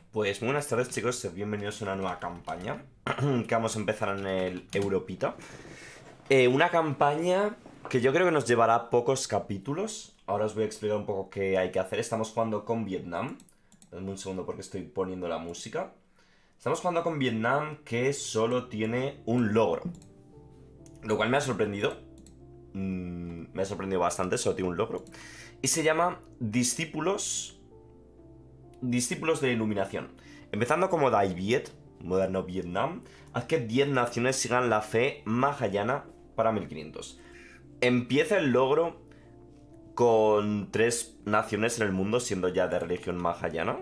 Pues muy buenas tardes, chicos, bienvenidos a una nueva campaña que vamos a empezar en el Europita. Una campaña que yo creo que nos llevará pocos capítulos. Ahora os voy a explicar un poco qué hay que hacer. Estamos jugando con Vietnam. Dame un segundo porque estoy poniendo la música. Estamos jugando con Vietnam, que solo tiene un logro, lo cual me ha sorprendido. Me ha sorprendido bastante, solo tiene un logro. Y se llama Discípulos de Iluminación. Empezando como Dai Viet, moderno Vietnam, haz que 10 naciones sigan la fe mahayana para 1500. Empieza el logro con 3 naciones en el mundo, siendo ya de religión mahayana,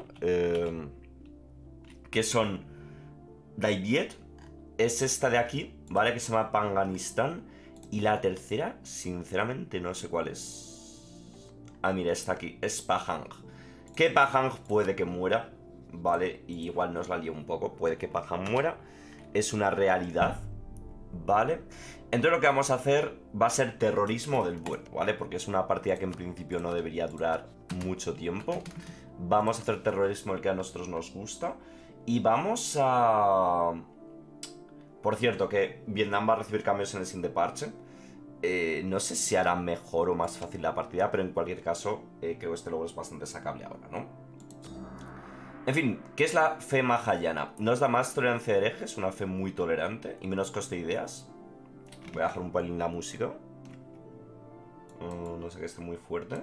que son Dai Viet, es esta de aquí, ¿vale? Que se llama Panganistán. Y la tercera, sinceramente, no sé cuál es. Ah, mira, está aquí, es Pahang. Que Pahang puede que muera, ¿vale? Y igual nos la lío un poco, puede que Pahang muera. Es una realidad, ¿vale? Entonces lo que vamos a hacer va a ser terrorismo del bueno, ¿vale? Porque es una partida que en principio no debería durar mucho tiempo. Vamos a hacer terrorismo, el que a nosotros nos gusta. Y vamos a... Por cierto, que Vietnam va a recibir cambios en el siguiente parche. No sé si hará mejor o más fácil la partida, pero en cualquier caso, creo que este logro es bastante sacable ahora, ¿no? En fin, ¿qué es la fe mahayana? No es la más tolerancia de herejes, una fe muy tolerante y menos coste de ideas. Voy a bajar un pelín la música. No sé, que esté muy fuerte.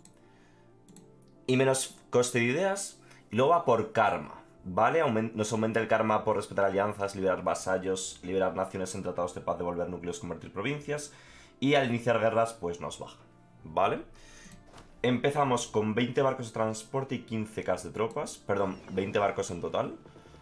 Y menos coste de ideas. Y luego va por karma, ¿vale? Nos aumenta el karma por respetar alianzas, liberar vasallos, liberar naciones en tratados de paz, devolver núcleos, convertir provincias. Y al iniciar guerras, pues nos baja, ¿vale? Empezamos con 20 barcos de transporte y 15k de tropas. Perdón, 20 barcos en total.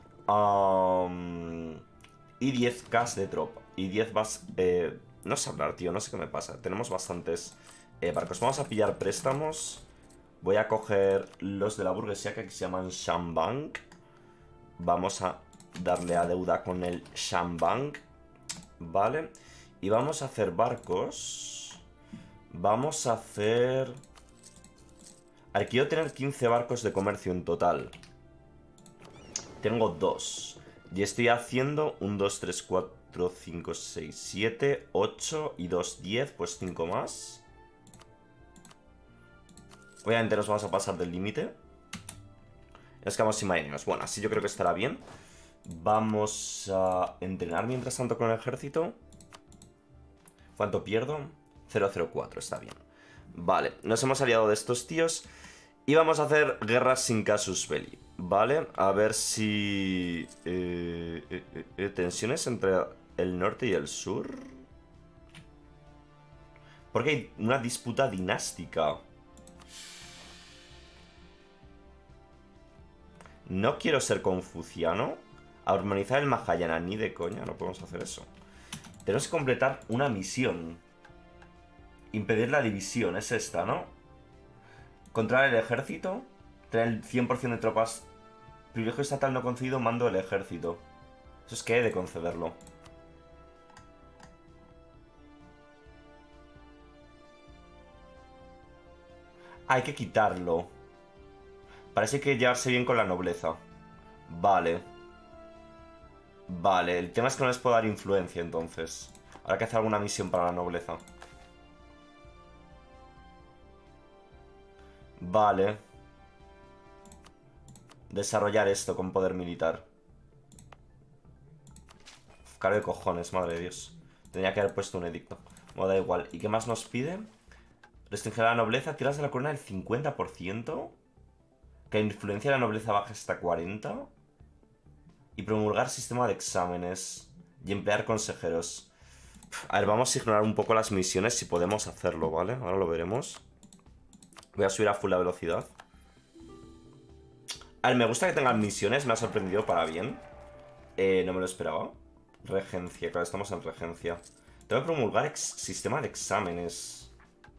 Y 10k de tropa. Y 10 vas... no sé hablar, tío, no sé qué me pasa. Tenemos bastantes barcos. Vamos a pillar préstamos. Voy a coger los de la burguesía, que aquí se llaman Shambank. Vamos a darle a deuda con el Shambank, ¿vale? Y vamos a hacer barcos. Vamos a hacer... A ver, quiero tener 15 barcos de comercio en total. Tengo 2. Y estoy haciendo 1, 2, 3, 4, 5, 6, 7, 8 y 2, 10, pues 5 más. Obviamente nos vamos a pasar del límite. Nos quedamos sin marineros. Bueno, así yo creo que estará bien. Vamos a entrenar mientras tanto con el ejército. ¿Cuánto pierdo? 004, está bien. Vale, nos hemos aliado de estos tíos. Y vamos a hacer guerras sin casus belli, ¿vale? A ver si... tensiones entre el norte y el sur. Porque hay una disputa dinástica. No quiero ser confuciano. Armonizar el Mahayana, ni de coña, no podemos hacer eso. Tenemos que completar una misión. Impedir la división, es esta, ¿no? Controlar el ejército. Tener el 100% de tropas. Privilegio estatal no concedido, mando del ejército. Eso es que he de concederlo. Hay que quitarlo. Parece que llevarse bien con la nobleza. Vale. Vale, el tema es que no les puedo dar influencia, entonces. Habrá que hacer alguna misión para la nobleza. Vale. Desarrollar esto con poder militar. Caro de cojones, madre de Dios. Tenía que haber puesto un edicto. Bueno, da igual. ¿Y qué más nos pide? Restringir a la nobleza, tiras de la corona del 50%. Que la influencia de la nobleza baje hasta 40%. Y promulgar sistema de exámenes. Y emplear consejeros. A ver, vamos a ignorar un poco las misiones si podemos hacerlo, ¿vale? Ahora lo veremos. Voy a subir a full la velocidad. A ver, me gusta que tengan misiones. Me ha sorprendido para bien. No me lo esperaba. Regencia, claro, estamos en regencia. Tengo que promulgar sistema de exámenes.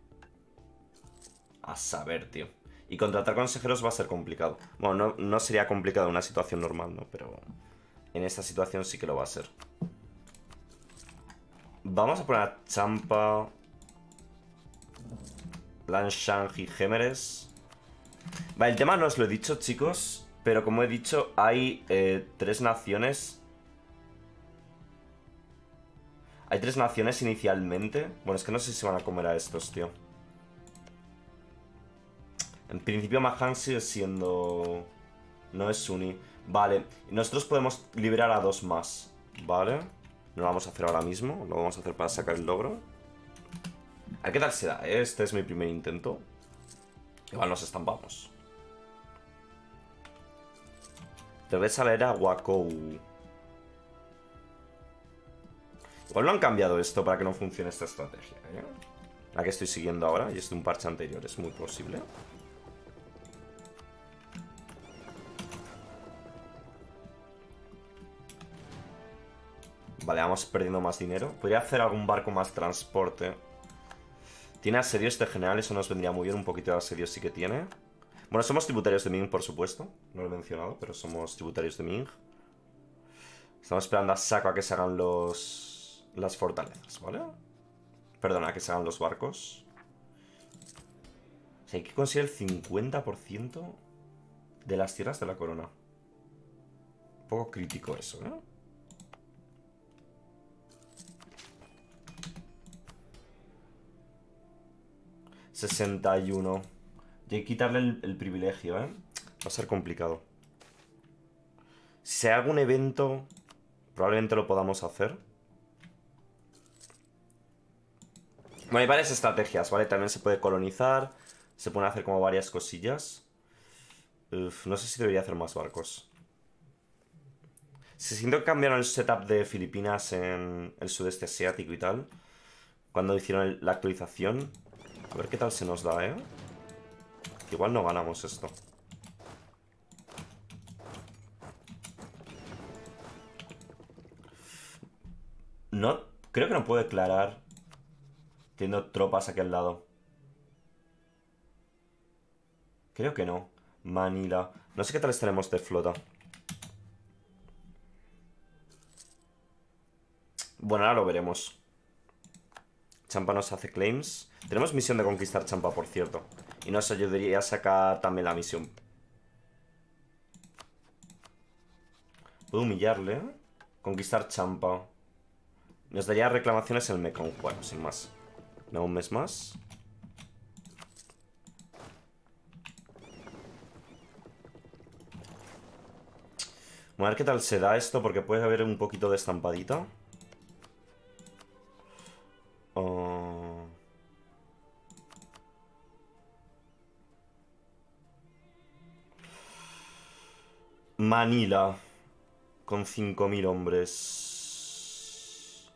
A saber, tío. Y contratar consejeros va a ser complicado. Bueno, no sería complicado en una situación normal, ¿no? Pero en esta situación sí que lo va a ser. Vamos a poner a Champa, Lanshang y Gémeres. Vale, el tema no os lo he dicho, chicos. Pero como he dicho, hay 3 naciones. Hay 3 naciones inicialmente. Bueno, es que no sé si van a comer a estos, tío. En principio Mahan sigue siendo... No es Sunni. Vale, nosotros podemos liberar a 2 más. Vale. No lo vamos a hacer ahora mismo. Lo vamos a hacer para sacar el logro. A ver qué tal se da, ¿eh? Este es mi primer intento. Igual nos estampamos. Debe salir a Wakou. Igual no han cambiado esto para que no funcione esta estrategia, ¿eh? La que estoy siguiendo ahora y es de un parche anterior, es muy posible. Vale, vamos perdiendo más dinero. Podría hacer algún barco más transporte. Tiene asedio este general, eso nos vendría muy bien. Un poquito de asedio sí que tiene. Bueno, somos tributarios de Ming, por supuesto. No lo he mencionado, pero somos tributarios de Ming. Estamos esperando a Saco a que se hagan las fortalezas, ¿vale? Perdona, a que se hagan los barcos. O sea, hay que conseguir el 50% de las tierras de la corona. Un poco crítico eso, ¿eh? $61. Y hay que quitarle el privilegio, ¿eh? Va a ser complicado. Si hay algún evento, probablemente lo podamos hacer. Bueno, hay varias estrategias, ¿vale? También se puede colonizar. Se pueden hacer como varias cosillas. Uf, no sé si debería hacer más barcos. Se siento que cambiaron el setup de Filipinas en el sudeste asiático y tal. Cuando hicieron la actualización. A ver qué tal se nos da, ¿eh? Que igual no ganamos esto. No, creo que no puedo declarar teniendo tropas aquí al lado. Creo que no. Manila. No sé qué tal estaremos de flota. Bueno, ahora lo veremos. Champa nos hace claims. Tenemos misión de conquistar Champa, por cierto. Y nos ayudaría a sacar también la misión. Puedo humillarle, ¿eh? Conquistar Champa. Nos daría reclamaciones en el Mekong. Bueno, sin más. No, un mes más. Bueno, a ver qué tal se da esto, porque puede haber un poquito de estampadita. Manila. Con 5000 hombres.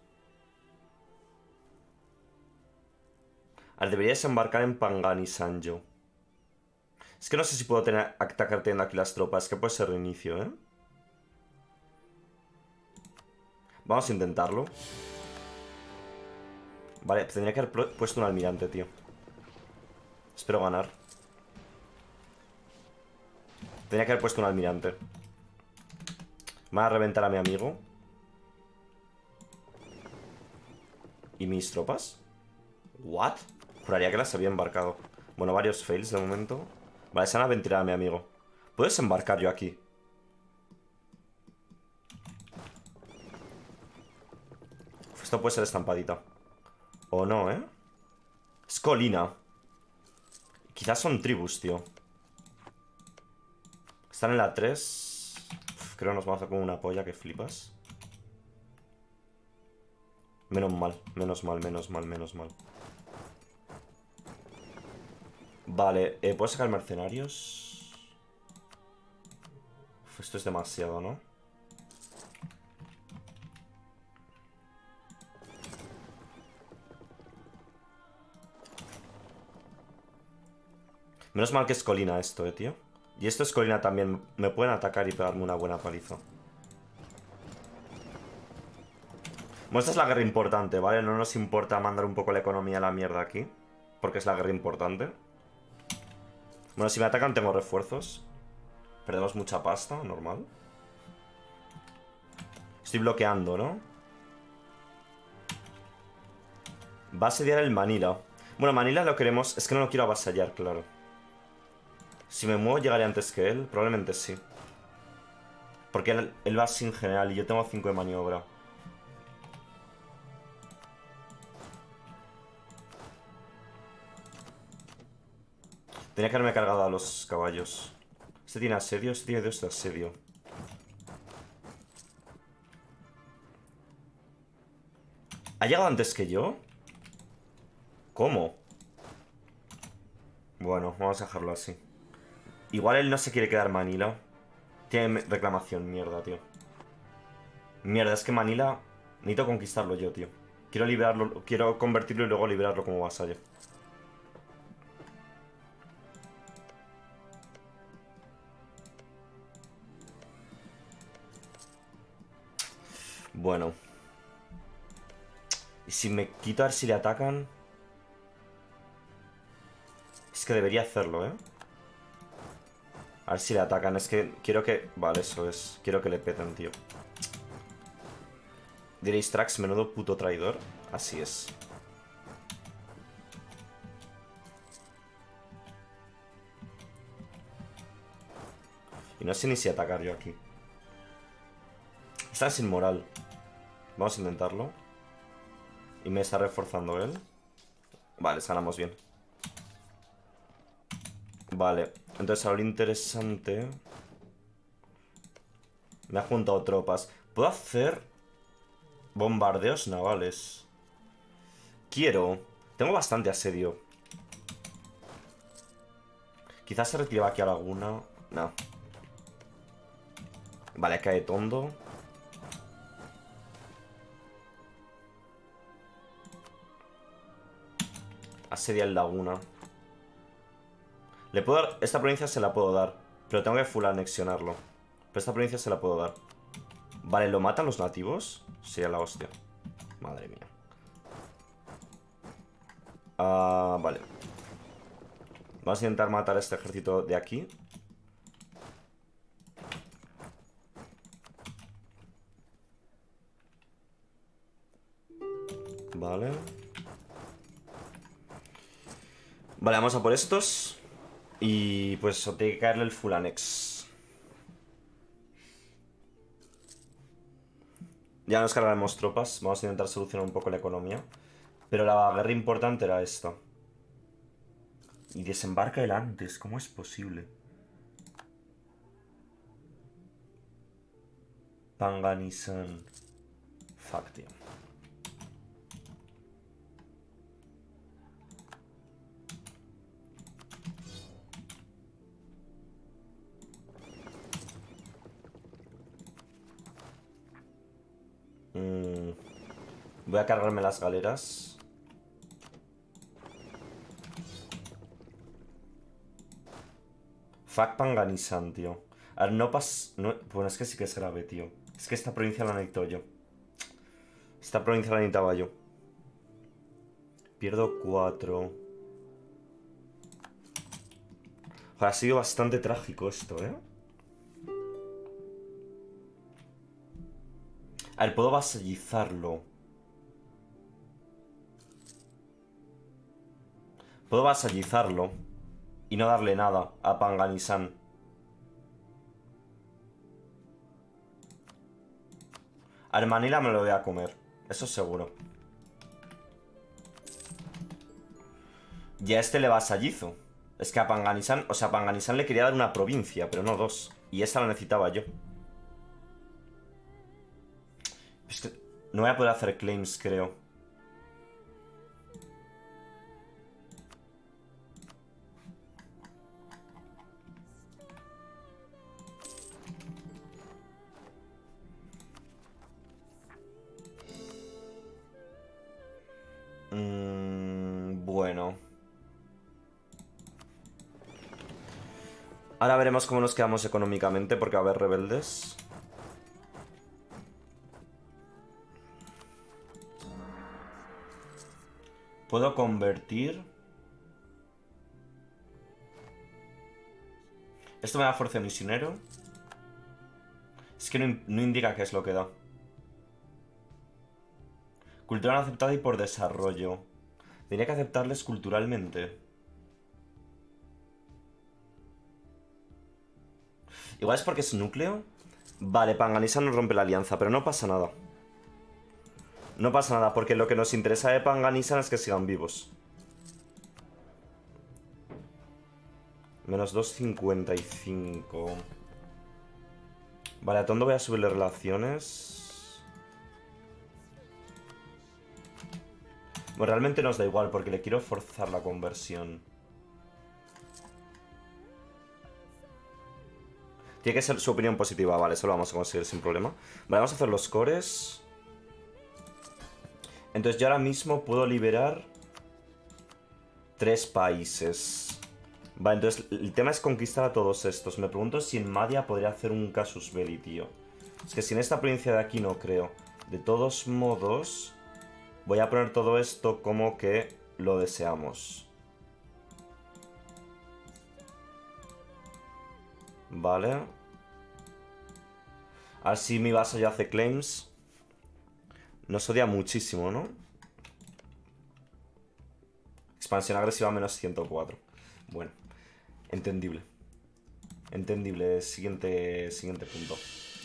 A ver, deberías embarcar en Pangani Sanjo. Es que no sé si puedo atacar teniendo aquí las tropas. Que puede ser reinicio, ¿eh? Vamos a intentarlo. Vale, tendría que haber puesto un almirante, tío. Espero ganar. Tendría que haber puesto un almirante. Me va a reventar a mi amigo. ¿Y mis tropas? ¿What? Juraría que las había embarcado. Bueno, varios fails de momento. Vale, se van a ventilar a mi amigo. ¿Puedes embarcar yo aquí? Esto puede ser estampadita. O no, ¿eh? Es colina. Quizás son tribus, tío. Están en la 3. Creo que nos vamos a comer una polla que flipas. Menos mal, menos mal, menos mal, menos mal. Vale, ¿puedo sacar mercenarios? Uf, esto es demasiado, ¿no? Menos mal que es colina esto, tío. Y esto es colina también. Me pueden atacar y pegarme una buena paliza. Bueno, esta es la guerra importante, ¿vale? No nos importa mandar un poco la economía a la mierda aquí. Porque es la guerra importante. Bueno, si me atacan tengo refuerzos. Perdemos mucha pasta, normal. Estoy bloqueando, ¿no? Va a asediar el Manila. Bueno, Manila lo queremos... Es que no lo quiero avasallar, claro. Si me muevo llegaré antes que él, probablemente sí. Porque él va sin general y yo tengo 5 de maniobra. Tenía que haberme cargado a los caballos. Este tiene asedio, este tiene 2 de asedio. ¿Ha llegado antes que yo? ¿Cómo? Bueno, vamos a dejarlo así. Igual él no se quiere quedar Manila. Tiene reclamación, mierda, tío. Mierda, es que Manila... Necesito conquistarlo yo, tío. Quiero liberarlo, quiero convertirlo y luego liberarlo como vasallo. Bueno. Y si me quito a ver si le atacan... Es que debería hacerlo, ¿eh? A ver si le atacan. Es que quiero que... Vale, eso es. Quiero que le peten, tío. Diréis, Trax, menudo puto traidor. Así es. Y no sé ni si atacar yo aquí. Están sin moral. Vamos a intentarlo. Y me está reforzando él. Vale, ganamos bien. Vale, entonces ahora lo interesante... Me ha juntado tropas. ¿Puedo hacer bombardeos navales? Quiero. Tengo bastante asedio. Quizás se retiraba aquí a Laguna. No. Vale, cae Tondo. Asedia el Laguna. Le puedo dar... Esta provincia se la puedo dar. Pero tengo que full anexionarlo. Pero esta provincia se la puedo dar. Vale, ¿lo matan los nativos? Sería la hostia. Madre mía. Vale. Vamos a intentar matar a este ejército de aquí. Vale. Vale, vamos a por estos. Y pues tiene que caerle el full annex. Ya nos cargaremos tropas. Vamos a intentar solucionar un poco la economía. Pero la guerra importante era esta. Y desembarca él antes. ¿Cómo es posible? Panganisan. Fuck, tío. Voy a cargarme las galeras. Fuck Panganisan, tío. A ver, no pas... No... Bueno, es que sí que es grave, tío. Es que esta provincia la necesito yo. Esta provincia la necesitaba yo. Pierdo 4. Joder, ha sido bastante trágico esto, ¿eh? A ver, puedo vasallizarlo. Puedo vasallizarlo. Y no darle nada a Panganisan. A ver, Manila me lo voy a comer. Eso es seguro. Y a este le vasallizo. Es que a Panganisan... O sea, a Panganisan le quería dar una provincia, pero no 2. Y esta la necesitaba yo. Es que no voy a poder hacer claims, creo. Bueno. Ahora veremos cómo nos quedamos económicamente, porque va a haber rebeldes. Puedo convertir... Esto me da fuerza misionero. Es que no indica qué es lo que da. Cultura no aceptada y por desarrollo. Tenía que aceptarles culturalmente. Igual es porque es núcleo. Vale, Panganisa nos rompe la alianza, pero no pasa nada. No pasa nada, porque lo que nos interesa de Panganisa es que sigan vivos. Menos 255. Vale, a Tondo voy a subirle relaciones. Bueno, realmente nos da igual, porque le quiero forzar la conversión. Tiene que ser su opinión positiva, vale, eso lo vamos a conseguir sin problema. Vale, vamos a hacer los cores. Entonces yo ahora mismo puedo liberar 3 países. Vale, entonces el tema es conquistar a todos estos. Me pregunto si en Madia podría hacer un casus belli, tío. Es que si en esta provincia de aquí no creo. De todos modos, voy a poner todo esto como que lo deseamos. Vale. Así mi base ya hace claims. Nos odia muchísimo, ¿no? Expansión agresiva menos 104. Bueno, entendible. Entendible. Siguiente punto.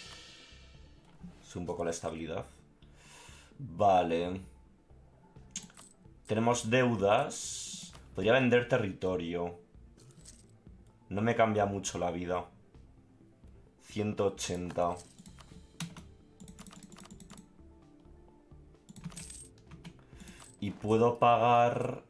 Es un poco la estabilidad. Vale. Tenemos deudas. Podría vender territorio. No me cambia mucho la vida. 180. Y puedo pagar...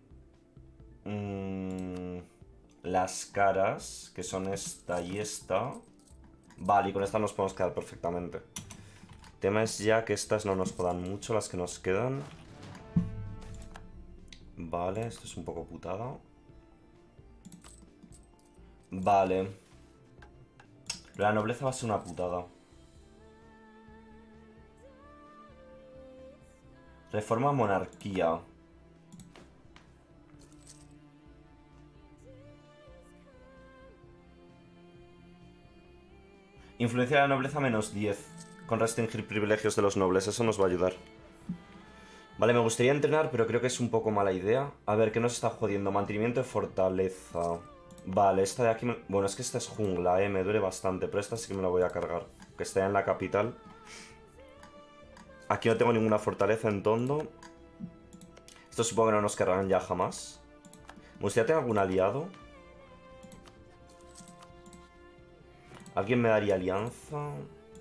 las caras, que son esta y esta. Vale, y con esta nos podemos quedar perfectamente. El tema es ya que estas no nos jodan mucho, las que nos quedan. Vale, esto es un poco putada. Vale. La nobleza va a ser una putada. Reforma monarquía. Influencia de la nobleza menos 10. Con restringir privilegios de los nobles. Eso nos va a ayudar. Vale, me gustaría entrenar, pero creo que es un poco mala idea. A ver, ¿qué nos está jodiendo? Mantenimiento de fortaleza. Vale, esta de aquí... Bueno, es que esta es jungla, me duele bastante. Pero esta sí que me la voy a cargar. Que esté en la capital. Aquí no tengo ninguna fortaleza en Tondo. Esto supongo que no nos cargarán ya jamás. Me gustaría tener algún aliado. ¿Alguien me daría alianza?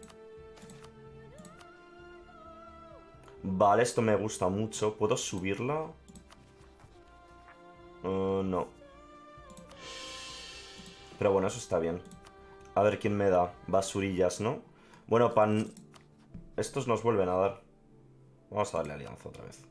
Vale, esto me gusta mucho. ¿Puedo subirla? No. Pero bueno, eso está bien. A ver quién me da. Basurillas, ¿no? Bueno, estos nos vuelven a dar. Vamos a darle alianza otra vez.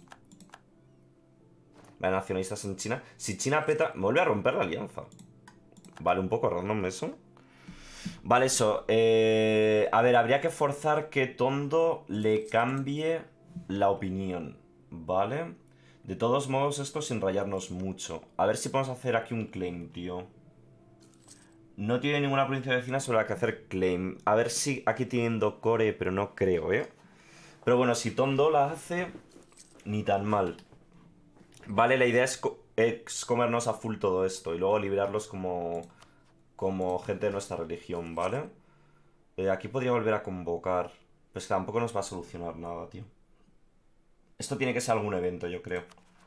Vale, nacionalistas en China. Si China peta... Me vuelve a romper la alianza. Vale, un poco random eso. Vale, eso. A ver, habría que forzar que Tondo le cambie la opinión. Vale. De todos modos, esto sin rayarnos mucho. A ver si podemos hacer aquí un claim, tío. No tiene ninguna provincia vecina sobre la que hacer claim. A ver si aquí teniendo core, pero no creo, ¿eh? Pero bueno, si Tondo la hace, ni tan mal. Vale, la idea es comernos a full todo esto y luego liberarlos como gente de nuestra religión, ¿vale? Aquí podría volver a convocar. Pero es que tampoco nos va a solucionar nada, tío. Esto tiene que ser algún evento, yo creo.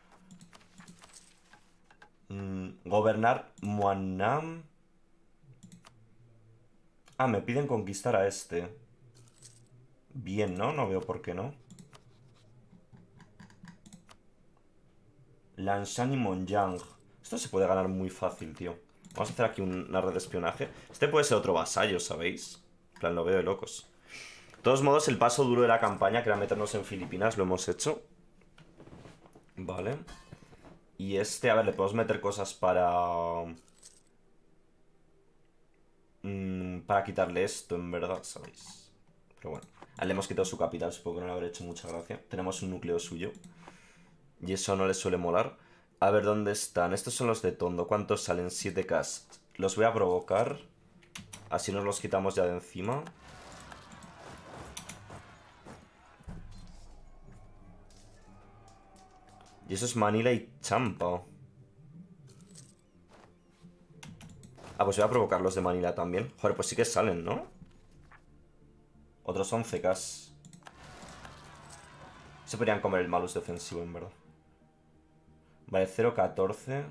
Gobernar Muannam. Ah, me piden conquistar a este. Bien, ¿no? No veo por qué no. Lanshan y Monjang. Esto se puede ganar muy fácil, tío. Vamos a hacer aquí una red de espionaje. Este puede ser otro vasallo, ¿sabéis? En plan, lo veo de locos. De todos modos, el paso duro de la campaña, que era meternos en Filipinas, lo hemos hecho. Vale. Y este, a ver, le podemos meter cosas para... para quitarle esto, en verdad, ¿sabéis? Pero bueno. A él le hemos quitado su capital, supongo que no le habrá hecho mucha gracia. Tenemos un núcleo suyo. Y eso no le suele molar. A ver, ¿dónde están? Estos son los de Tondo. ¿Cuántos salen? 7K. Los voy a provocar. Así nos los quitamos ya de encima. Y eso es Manila y Champa. Ah, pues voy a provocar los de Manila también. Joder, pues sí que salen, ¿no? Otros 11K. Se podrían comer el malus defensivo, en verdad. Vale, 0-14.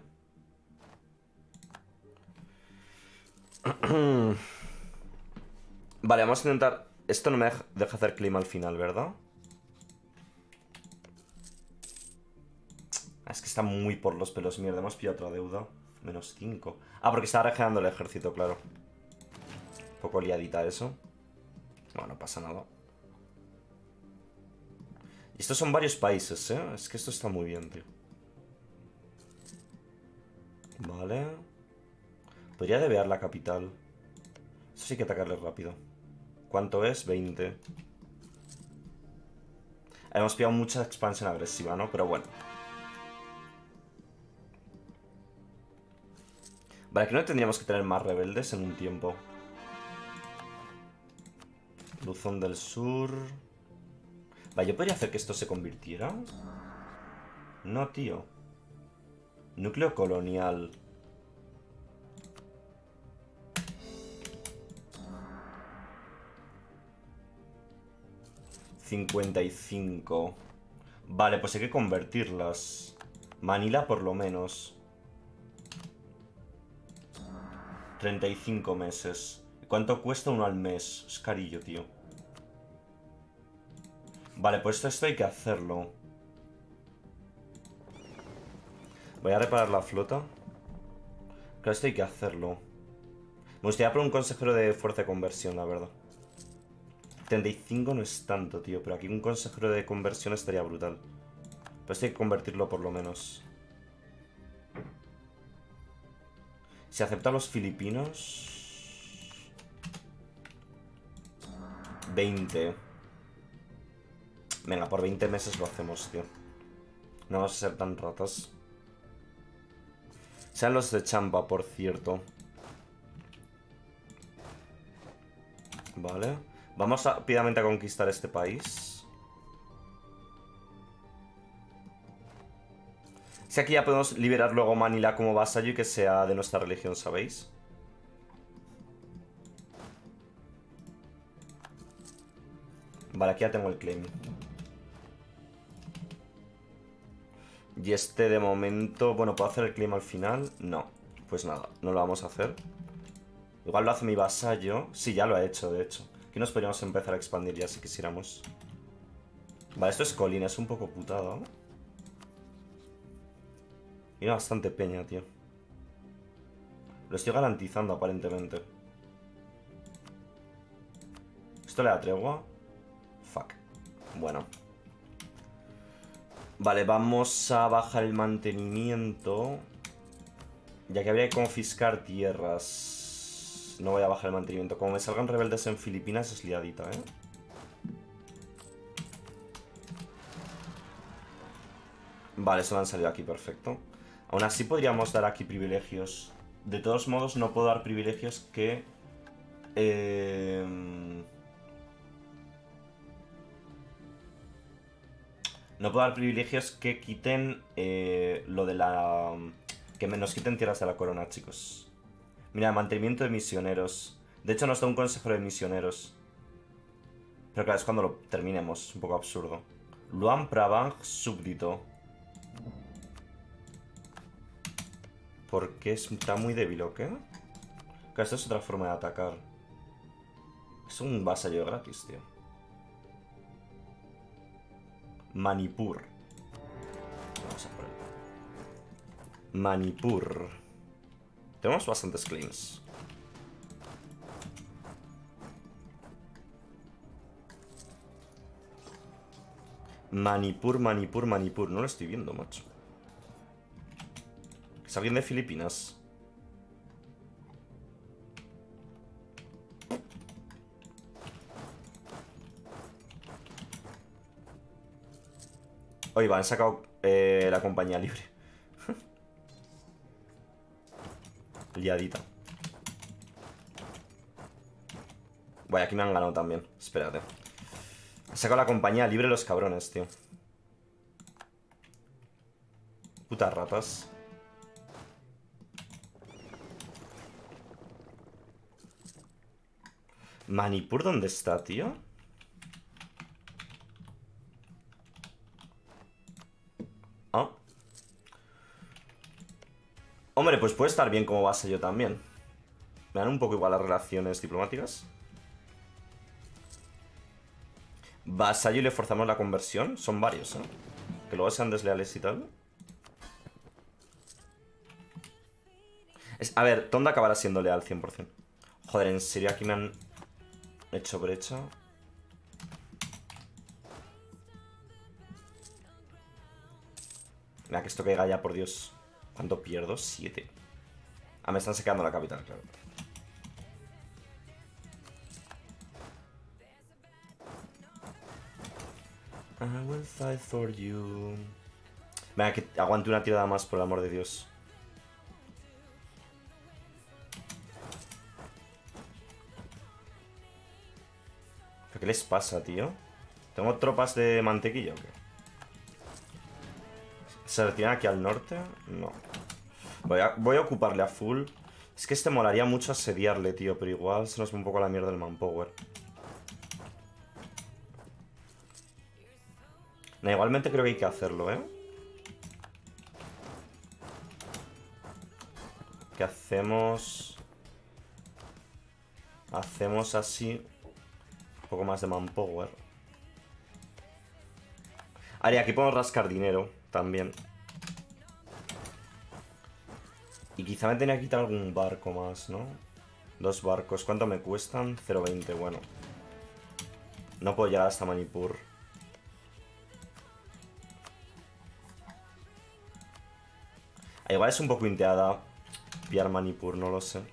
Vale, vamos a intentar... Esto no me deja hacer clima al final, ¿verdad? Es que está muy por los pelos. Mierda, hemos pillado otra deuda. -5. Ah, porque estaba regenerando el ejército, claro. Un poco liadita eso. Bueno, no pasa nada. Y estos son varios países, ¿eh? Es que esto está muy bien, tío. Vale. Podría debear la capital. Eso sí que atacarle rápido. ¿Cuánto es? 20. Hemos pillado mucha expansión agresiva, ¿no? Pero bueno. Vale, que no tendríamos que tener más rebeldes en un tiempo. Luzón del Sur. Vale, ¿yo podría hacer que esto se convirtiera? No, tío. Núcleo colonial. $55. Vale, pues hay que convertirlas. Manila por lo menos. 35 meses. ¿Cuánto cuesta uno al mes? Es carillo, tío. Vale, pues esto hay que hacerlo. Voy a reparar la flota. Claro, esto hay que hacerlo. Me gustaría por un consejero de fuerza de conversión, la verdad. 35 no es tanto, tío. Pero aquí un consejero de conversión estaría brutal. Pero esto hay que convertirlo por lo menos. Si acepta a los filipinos... 20. Venga, por 20 meses lo hacemos, tío. No vamos a ser tan ratas. Sean los de Champa, por cierto. Vale. Vamos rápidamente a conquistar este país. Si aquí ya podemos liberar luego Manila como vasallo y que sea de nuestra religión, ¿sabéis? Vale, aquí ya tengo el claim. Y este de momento... Bueno, ¿puedo hacer el claim al final? No. Pues nada, no lo vamos a hacer. Igual lo hace mi vasallo. Sí, ya lo ha hecho, de hecho. Aquí nos podríamos empezar a expandir ya si quisiéramos. Vale, esto es colina, es un poco putada, ¿no? Tiene bastante peña, tío. Lo estoy garantizando, aparentemente. ¿Esto le da tregua? Fuck. Bueno. Vale, vamos a bajar el mantenimiento. Ya que habría que confiscar tierras. No voy a bajar el mantenimiento. Como me salgan rebeldes en Filipinas es liadita, ¿eh? Vale, solo han salido aquí, perfecto. Aún así podríamos dar aquí privilegios. De todos modos, no puedo dar privilegios que... No puedo dar privilegios que quiten lo de la... Que nos quiten tierras de la corona, chicos. Mira, mantenimiento de misioneros. De hecho, nos da un consejero de misioneros. Pero claro, es cuando lo terminemos. Es un poco absurdo. Luan Prabang, súbdito. ¿Por qué está muy débil o qué? Claro, esta es otra forma de atacar. Es un vasallo gratis, tío. Manipur. Vamos a por él. Manipur. Tenemos bastantes claims. Manipur, Manipur, Manipur. No lo estoy viendo, macho. ¿Es alguien de Filipinas? Oye, han sacado la compañía libre. Liadita. Vaya, aquí me han ganado también. Espérate. Han sacado la compañía libre los cabrones, tío. Putas ratas. ¿Manipur dónde está, tío? Ah. Hombre, pues puede estar bien como vasallo también. Me dan un poco igual las relaciones diplomáticas. Vasallo y le forzamos la conversión. Son varios, ¿eh? Que luego sean desleales y tal. A ver, Tonda acabará siendo leal 100%. Joder, ¿en serio aquí me han hecho brecha? Mira, que esto caiga ya, por Dios. ¿Cuánto pierdo? 7. Ah, me están sacando la capital, claro. I will fight for you. Venga, que aguante una tirada más, por el amor de Dios. ¿Pero qué les pasa, tío? ¿Tengo tropas de mantequilla o qué? ¿Se retiran aquí al norte? No. Voy a ocuparle a full. Es que este molaría mucho asediarle, tío. Pero igual se nos va un poco la mierda el manpower. No, igualmente creo que hay que hacerlo, ¿eh? ¿Qué hacemos? Hacemos así. Un poco más de manpower. Ari, aquí podemos rascar dinero también. Y quizá me tenía que quitar algún barco más, ¿no? 2 barcos. ¿Cuánto me cuestan? 0,20, bueno. No puedo llegar hasta Manipur. Igual es un poco inteada pillar Manipur, no lo sé.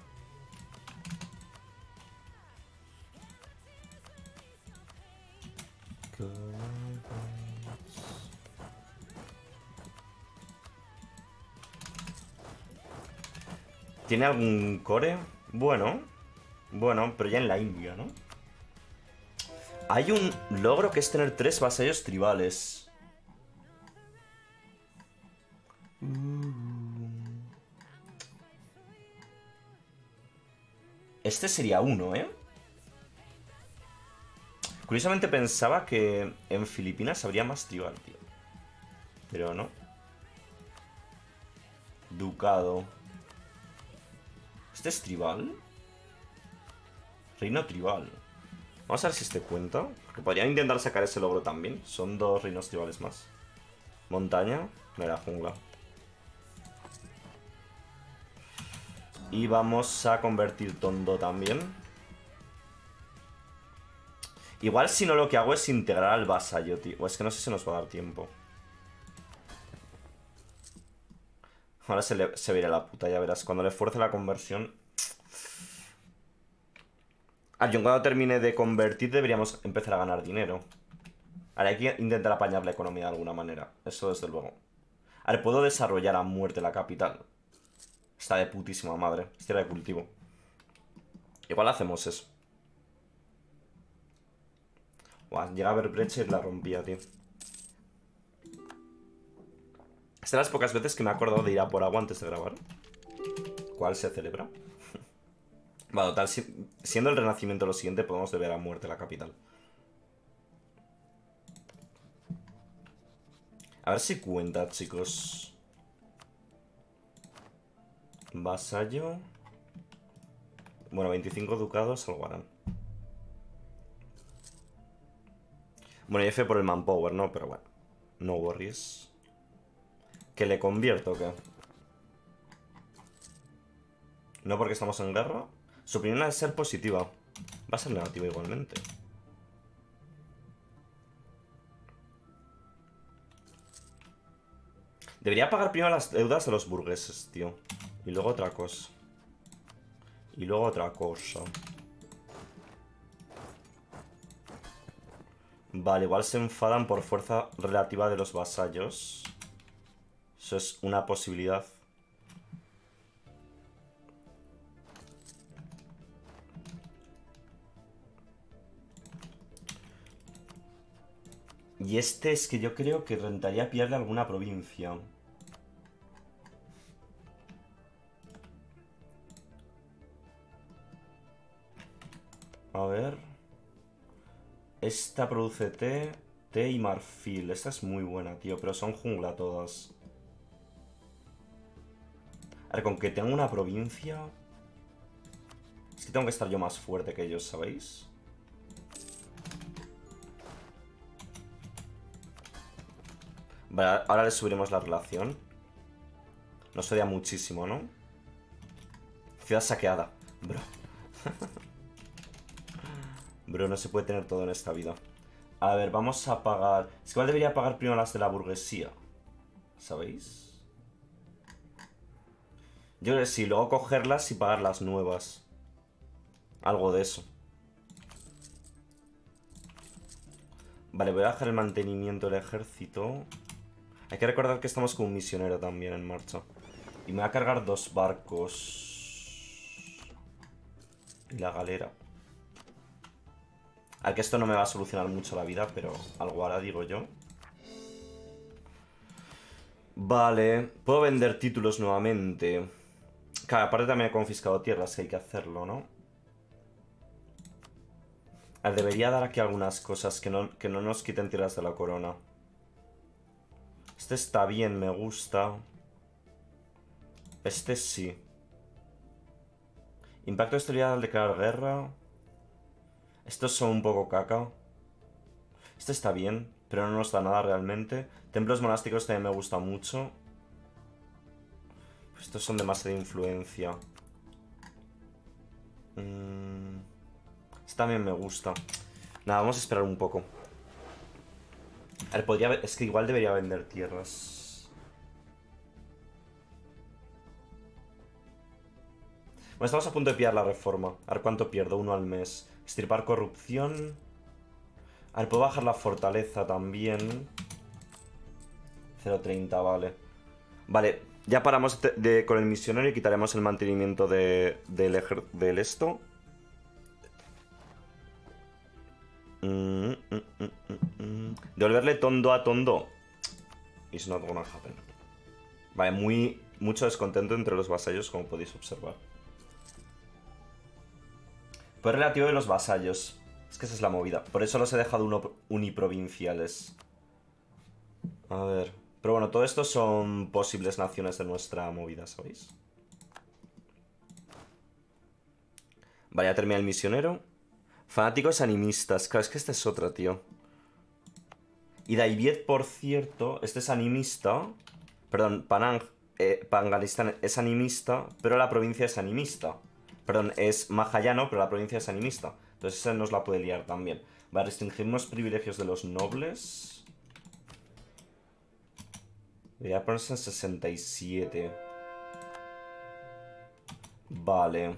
¿Tiene algún core? Bueno, pero ya en la India, ¿no? Hay un logro que es tener 3 vasallos tribales. Este sería uno, ¿eh? Curiosamente pensaba que en Filipinas habría más tribal, tío. Pero no. Ducado. ¿Este es tribal? Reino tribal. Vamos a ver si este cuenta. Porque podrían intentar sacar ese logro también. Son 2 reinos tribales más. Montaña. No era jungla. Y vamos a convertir Tondo también. Igual si no lo que hago es integrar al vasallo, tío. O es que no sé si nos va a dar tiempo. Ahora se va a ir a la puta, ya verás. Cuando le fuerce la conversión... Yo cuando termine de convertir deberíamos empezar a ganar dinero. Ahora hay que intentar apañar la economía de alguna manera. Eso desde luego. A ver, puedo desarrollar a muerte la capital. Está de putísima madre. Es tierra de cultivo. Igual hacemos eso. Buah, llega a ver brecha y la rompía, tío. Es de las pocas veces que me he acordado de ir a por agua antes de grabar. ¿Cuál se celebra? Bueno, total, siendo el renacimiento lo siguiente, podemos deber a muerte la capital. A ver si cuenta, chicos. Vasallo. Bueno, 25 ducados algo harán. Bueno, F por el manpower, ¿no? Pero bueno. No worries. ¿Que le convierto o qué? No porque estamos en guerra. Su opinión ha de ser positiva. Va a ser negativa igualmente. Debería pagar primero las deudas de los burgueses, tío. Y luego otra cosa. Y luego otra cosa. Vale, igual se enfadan por fuerza relativa de los vasallos. Eso es una posibilidad. Y este es que yo creo que rentaría pillarle alguna provincia. A ver. Esta produce té y marfil. Esta es muy buena, tío, pero son jungla todas. A ver, con que tenga una provincia... Es que tengo que estar yo más fuerte que ellos, ¿sabéis? Vale, ahora les subiremos la relación. Nos odia muchísimo, ¿no? Ciudad saqueada. Bro. Bro, no se puede tener todo en esta vida. A ver, vamos a pagar... Es que igual debería pagar primero las de la burguesía. ¿Sabéis? Yo creo que sí, luego cogerlas y pagar las nuevas. Algo de eso. Vale, voy a bajar el mantenimiento del ejército. Hay que recordar que estamos con un misionero también en marcha. Y me voy a cargar 2 barcos. Y la galera. A ver, que esto no me va a solucionar mucho la vida, pero algo hará, digo yo. Vale, puedo vender títulos nuevamente. Claro, aparte también he confiscado tierras, que hay que hacerlo, ¿no? A ver, debería dar aquí algunas cosas que no nos quiten tierras de la corona. Este está bien, me gusta. Este sí. Impacto de estabilidad al declarar guerra. Estos son un poco caca. Este está bien, pero no nos da nada realmente. Templos monásticos también me gusta mucho. Estos son de demasiada influencia. Este también me gusta. Nada, vamos a esperar un poco. A ver, podría... Es que igual debería vender tierras. Bueno, estamos a punto de pillar la reforma. A ver cuánto pierdo, 1 al mes. Extirpar corrupción. A ver, puedo bajar la fortaleza también. 0,30, vale. Vale, ya paramos con el misionero y quitaremos el mantenimiento del esto. Devolverle tondo a tondo. It's not gonna happen. Vale, mucho descontento entre los vasallos, como podéis observar. Pues relativo de los vasallos. Es que esa es la movida. Por eso los he dejado uniprovinciales. A ver. Pero bueno, todo esto son posibles naciones de nuestra movida, ¿sabéis? Vale, ya termina el misionero. Fanáticos animistas. Claro, es que esta es otra, tío. Y Daiviet, por cierto, este es animista. Perdón, Panganistán es animista, pero la provincia es animista. Perdón, es mahayano, pero la provincia es animista. Entonces esa nos la puede liar también. Va a restringir unos privilegios de los nobles. Voy a ponerse en 67. Vale.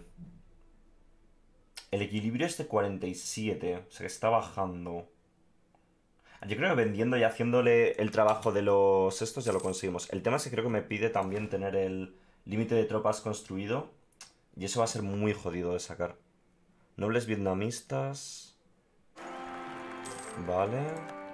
El equilibrio es de 47. O sea que está bajando. Yo creo que vendiendo y haciéndole el trabajo de los estos ya lo conseguimos. El tema es que creo que me pide también tener el límite de tropas construido. Y eso va a ser muy jodido de sacar. Nobles vietnamistas. Vale.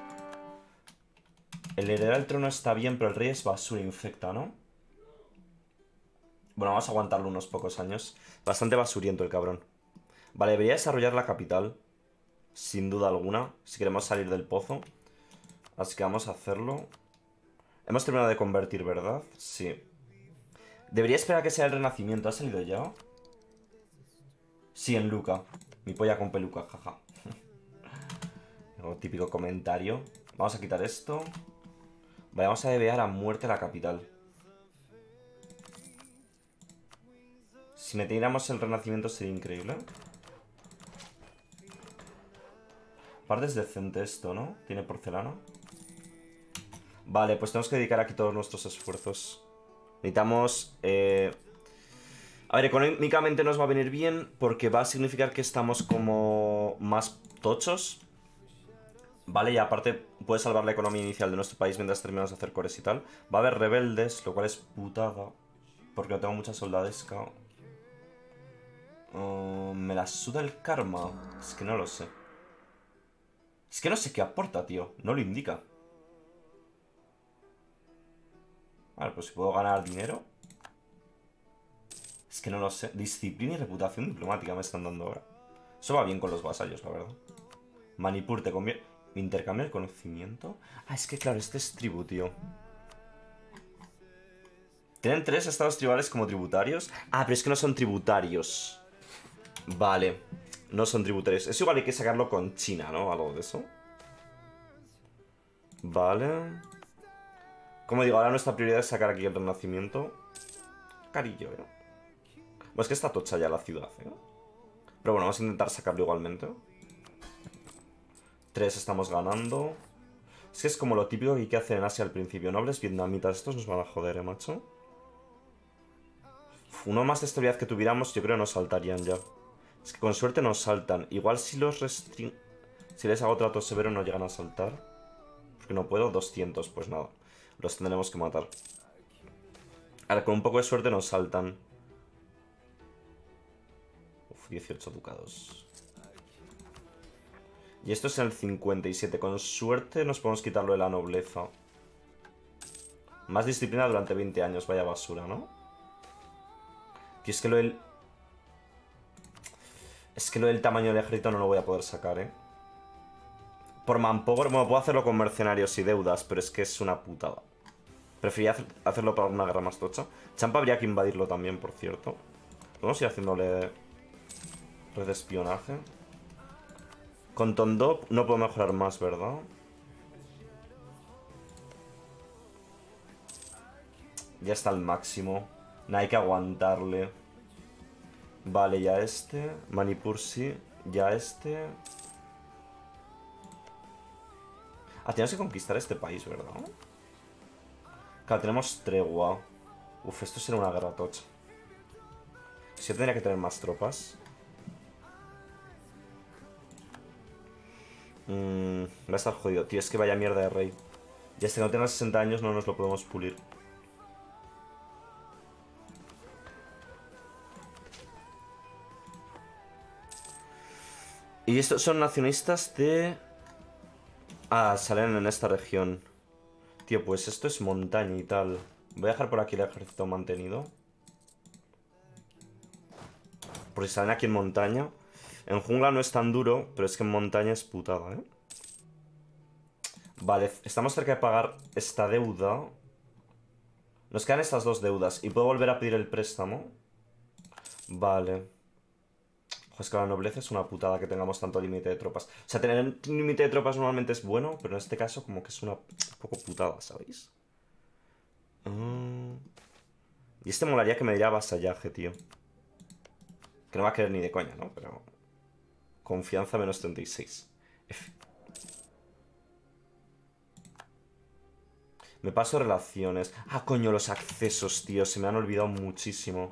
El heredero al trono está bien, pero el rey es basura infecta, ¿no? Bueno, vamos a aguantarlo unos pocos años. Bastante basuriento el cabrón. Vale, debería desarrollar la capital. Sin duda alguna. Si queremos salir del pozo. Así que vamos a hacerlo. Hemos terminado de convertir, ¿verdad? Sí. Debería esperar a que sea el renacimiento. ¿Ha salido ya? Sí, en Luca. Mi polla con peluca, jaja. Típico comentario. Vamos a quitar esto. Vale, vamos a debear a muerte la capital. Si metiéramos el renacimiento sería increíble. Aparte es decente esto, ¿no? Tiene porcelana. Vale, pues tenemos que dedicar aquí todos nuestros esfuerzos. Necesitamos... A ver, económicamente nos va a venir bien porque va a significar que estamos como más tochos. Vale, y aparte puede salvar la economía inicial de nuestro país mientras terminamos de hacer cores y tal. Va a haber rebeldes, lo cual es putada. Porque no tengo mucha soldadesca. Me la suda el karma. Es que no lo sé. Es que no sé qué aporta, tío. No lo indica. Vale, pues si puedo ganar dinero. Es que no lo sé. Disciplina y reputación diplomática me están dando ahora. Eso va bien con los vasallos, la verdad. Manipur te conviene... Intercambia el conocimiento. Ah, es que claro, este es tribu, tío. ¿Tienen 3 estados tribales como tributarios? Ah, pero es que no son tributarios. Vale. No son tributarios. Es igual, hay que sacarlo con China, ¿no? Algo de eso. Vale. Como digo, ahora nuestra prioridad es sacar aquí el renacimiento. Carillo, ¿eh? Pues es que está tocha ya la ciudad, ¿eh? Pero bueno, vamos a intentar sacarlo igualmente. 3 estamos ganando. Es que es como lo típico que hay que hacer en Asia al principio. Nobles vietnamitas, estos nos van a joder, macho. Uno más de estabilidad que tuviéramos, yo creo que nos saltarían ya. Es que con suerte nos saltan. Igual si los si les hago trato severo no llegan a saltar. Porque no puedo, 200, pues nada. Los tendremos que matar. Ahora, con un poco de suerte nos saltan. Uf, 18 ducados. Y esto es en el 57. Con suerte nos podemos quitarlo de la nobleza. Más disciplina durante 20 años. Vaya basura, ¿no? Tío, es que lo del... Es que lo del tamaño del ejército no lo voy a poder sacar, ¿eh? Por manpower, bueno, puedo hacerlo con mercenarios y deudas, pero es que es una putada. Prefería hacerlo para una guerra más tocha. Champa habría que invadirlo también, por cierto. Vamos a ir haciéndole red de espionaje. Con Tondop no puedo mejorar más, ¿verdad? Ya está al máximo. Nada, hay que aguantarle. Vale, ya este. Manipur sí. Ya este. Ah, tenemos que conquistar este país, ¿verdad? Claro, tenemos tregua. Uf, esto será una guerra tocha. Sí, yo tendría que tener más tropas. Va a estar jodido. Tío, es que vaya mierda de rey. Y hasta que no tenga 60 años no nos lo podemos pulir. Y estos son nacionalistas de... Ah, salen en esta región. Tío, pues esto es montaña y tal. Voy a dejar por aquí el ejército mantenido. Por si salen aquí en montaña. En jungla no es tan duro, pero es que en montaña es putada, ¿eh? Vale, estamos cerca de pagar esta deuda. Nos quedan estas dos deudas. ¿Y puedo volver a pedir el préstamo? Vale. Joder, es que la nobleza es una putada que tengamos tanto límite de tropas. O sea, tener un límite de tropas normalmente es bueno, pero en este caso como que es una poco putada, ¿sabéis? Y este molaría que me diera vasallaje, tío. Que no va a querer ni de coña, ¿no? Pero... Confianza menos 36. F. Me paso relaciones. Ah, coño, los accesos, tío. Se me han olvidado muchísimo.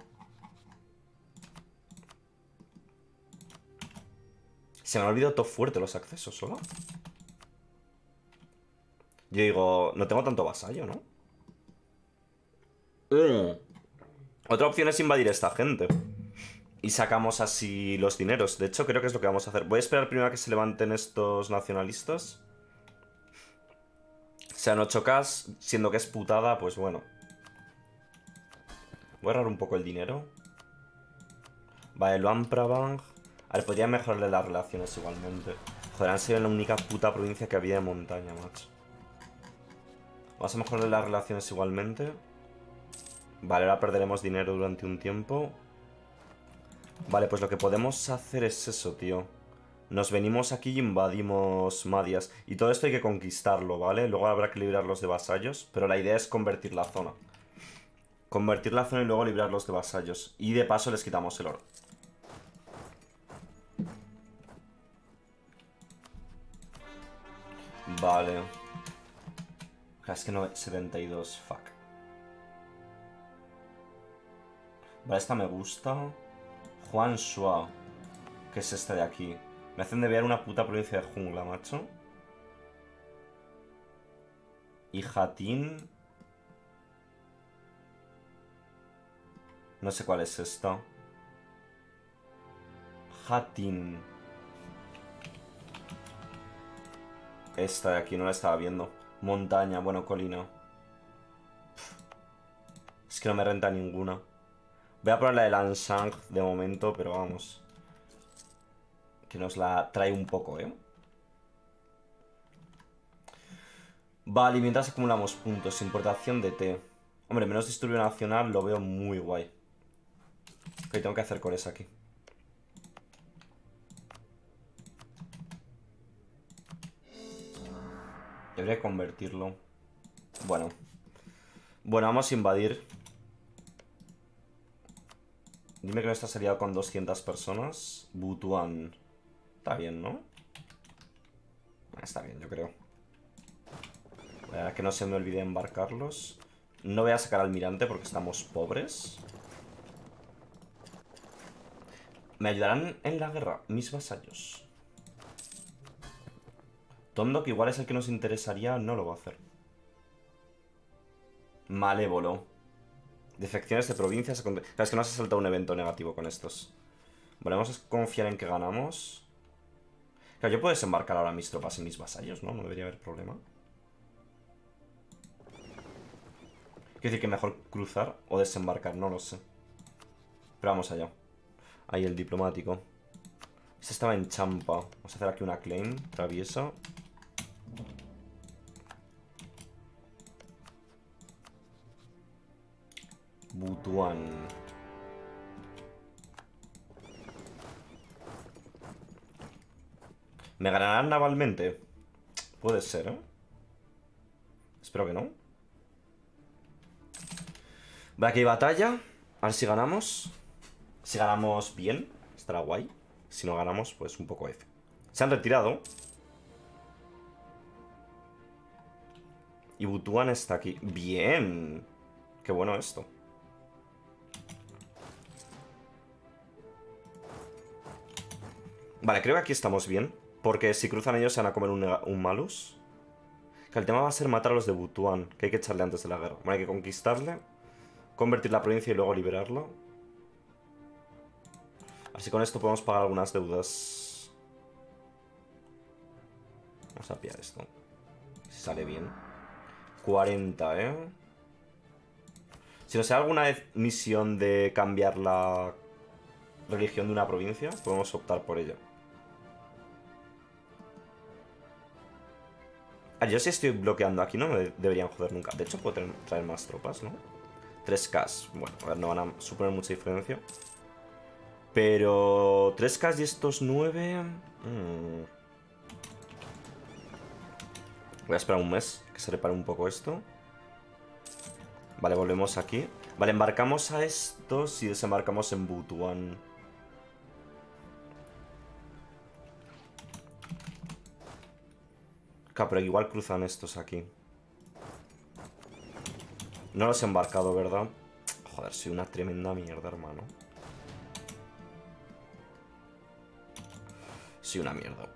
Se me han olvidado todo fuerte los accesos, ¿solo? Yo digo, no tengo tanto vasallo, ¿no? Otra opción es invadir a esta gente. Y sacamos así los dineros. De hecho, creo que es lo que vamos a hacer. Voy a esperar primero a que se levanten estos nacionalistas. Sean 8K, siendo que es putada, pues bueno. Voy a ahorrar un poco el dinero. Vale, Luang Prabang. A ver, podría mejorarle las relaciones igualmente. Joder, han sido la única puta provincia que había de montaña, macho. Vamos a mejorarle las relaciones igualmente. Vale, ahora perderemos dinero durante un tiempo. Vale, pues lo que podemos hacer es eso, tío. Nos venimos aquí y invadimos Madias. Y todo esto hay que conquistarlo, ¿vale? Luego habrá que librarlos de vasallos. Pero la idea es convertir la zona. Convertir la zona y luego librarlos de vasallos. Y de paso les quitamos el oro. Vale. Es que no... 72, fuck. Vale, esta me gusta. Juan Shua. ¿Qué es esta de aquí? Me hacen de ver una puta provincia de jungla, macho. Y Jatín. No sé cuál es esta. Jatín. Esta de aquí no la estaba viendo. Montaña, bueno, colina. Es que no me renta ninguna. Voy a poner la de Lansang de momento, pero vamos. Que nos la trae un poco, ¿eh? Vale, y mientras acumulamos puntos. Importación de té. Hombre, menos disturbio nacional lo veo muy guay. Ok, tengo que hacer cores aquí. Debería convertirlo. Bueno. Bueno, vamos a invadir. Dime que no estás aliado con 200 personas. Butuan. Está bien, ¿no? Está bien, yo creo. Voy que no se me olvide embarcarlos. No voy a sacar al almirante porque estamos pobres. ¿Me ayudarán en la guerra mis vasallos? Tondo, que igual es el que nos interesaría, no lo va a hacer. Malévolo. Defecciones de provincias. Claro, es que no se ha saltado un evento negativo con estos. Vale, vamos a confiar en que ganamos. Claro, yo puedo desembarcar ahora mis tropas en mis vasallos, ¿no? No debería haber problema. Quiero decir que mejor cruzar o desembarcar, no lo sé. Pero vamos allá. Ahí el diplomático. Este estaba en champa. Vamos a hacer aquí una claim traviesa. Butuan. ¿Me ganarán navalmente? Puede ser, ¿eh? Espero que no. Vale, aquí hay batalla. A ver si ganamos. Si ganamos bien, estará guay. Si no ganamos, pues un poco F. Se han retirado. Y Butuan está aquí. Bien. Qué bueno esto. Vale, creo que aquí estamos bien. Porque si cruzan ellos se van a comer un malus. Que el tema va a ser matar a los de Butuan, que hay que echarle antes de la guerra. Bueno, hay que conquistarle, convertir la provincia y luego liberarla. Así con esto podemos pagar algunas deudas. Vamos a pillar esto. Si sale bien. 40, ¿eh? Si nos sale alguna misión de cambiar la religión de una provincia, podemos optar por ella. Ah, yo sí estoy bloqueando aquí, no me deberían joder nunca. De hecho, puedo traer más tropas, ¿no? 3K. Bueno, a ver, no van a suponer mucha diferencia. Pero 3K y estos 9... Voy a esperar un mes que se repare un poco esto. Vale, volvemos aquí. Vale, embarcamos a estos y desembarcamos en Butuan. Claro, pero igual cruzan estos aquí. No los he embarcado, ¿verdad? Joder, soy una tremenda mierda, hermano. Soy una mierda.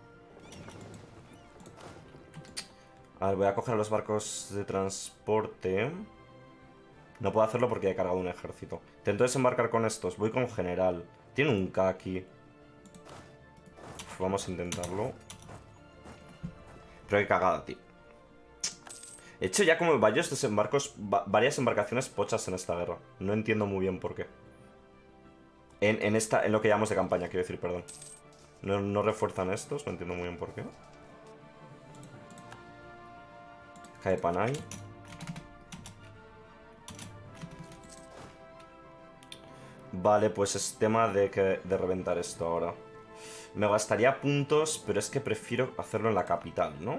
A ver, voy a coger los barcos de transporte. No puedo hacerlo porque he cargado un ejército. Intento desembarcar con estos. Voy con general. Tiene un K aquí. Uf, vamos a intentarlo. Pero qué cagada, tío. He hecho ya como varios desembarcos, varias embarcaciones pochas en esta guerra. No entiendo muy bien por qué. En lo que llamamos de campaña, quiero decir, perdón. No refuerzan estos, no entiendo muy bien por qué. Cae Panay. Vale, pues es tema de reventar esto ahora. Me gastaría puntos, pero es que prefiero hacerlo en la capital, ¿no?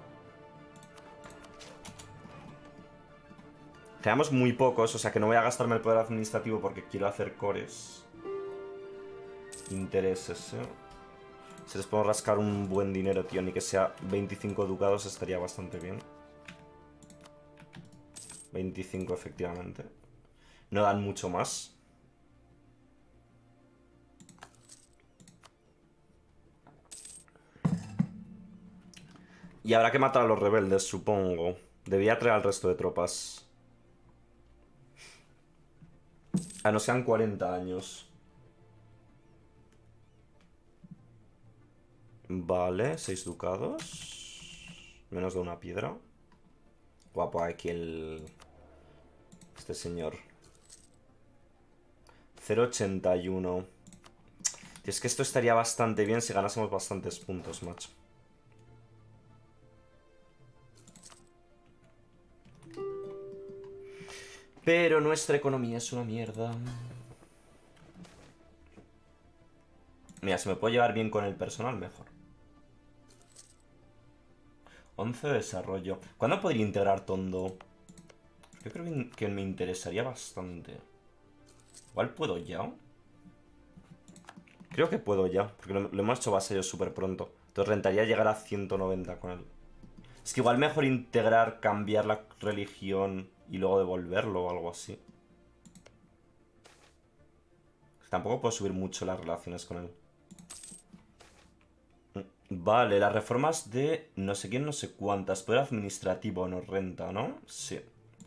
Quedamos muy pocos, o sea que no voy a gastarme el poder administrativo porque quiero hacer cores. Intereses, ¿eh? Si les puedo rascar un buen dinero, tío, ni que sea 25 ducados estaría bastante bien. 25, efectivamente. No dan mucho más. Y habrá que matar a los rebeldes, supongo. Debía traer al resto de tropas. Ah, nos quedan 40 años. Vale, 6 ducados. Menos de una piedra. Guapo, aquí este señor. 0,81. Es que esto estaría bastante bien si ganásemos bastantes puntos, macho. Pero nuestra economía es una mierda. Mira, si me puedo llevar bien con el personal, mejor. 11 de desarrollo. ¿Cuándo podría integrar Tondo? Yo creo que me interesaría bastante. Igual puedo ya. Creo que puedo ya, porque lo hemos hecho vasallo súper pronto. Entonces rentaría llegar a 190 con él. Es que igual mejor integrar, cambiar la religión y luego devolverlo o algo así. Tampoco puedo subir mucho las relaciones con él. Vale, las reformas de no sé quién, no sé cuántas. Poder administrativo nos renta, ¿no? Sí.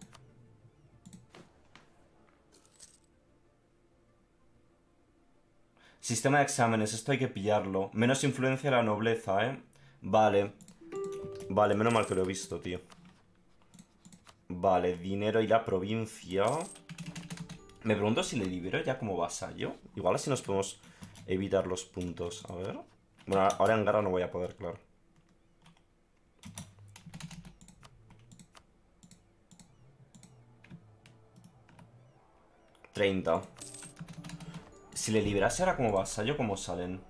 Sistema de exámenes, esto hay que pillarlo. Menos influencia de la nobleza, ¿eh? Vale. Vale, menos mal que lo he visto, tío. Vale, dinero y la provincia. Me pregunto si le libero ya como vasallo. Igual así nos podemos evitar los puntos. A ver. Bueno, ahora en guerra no voy a poder, claro. $30. Si le liberase ahora como vasallo, ¿cómo salen?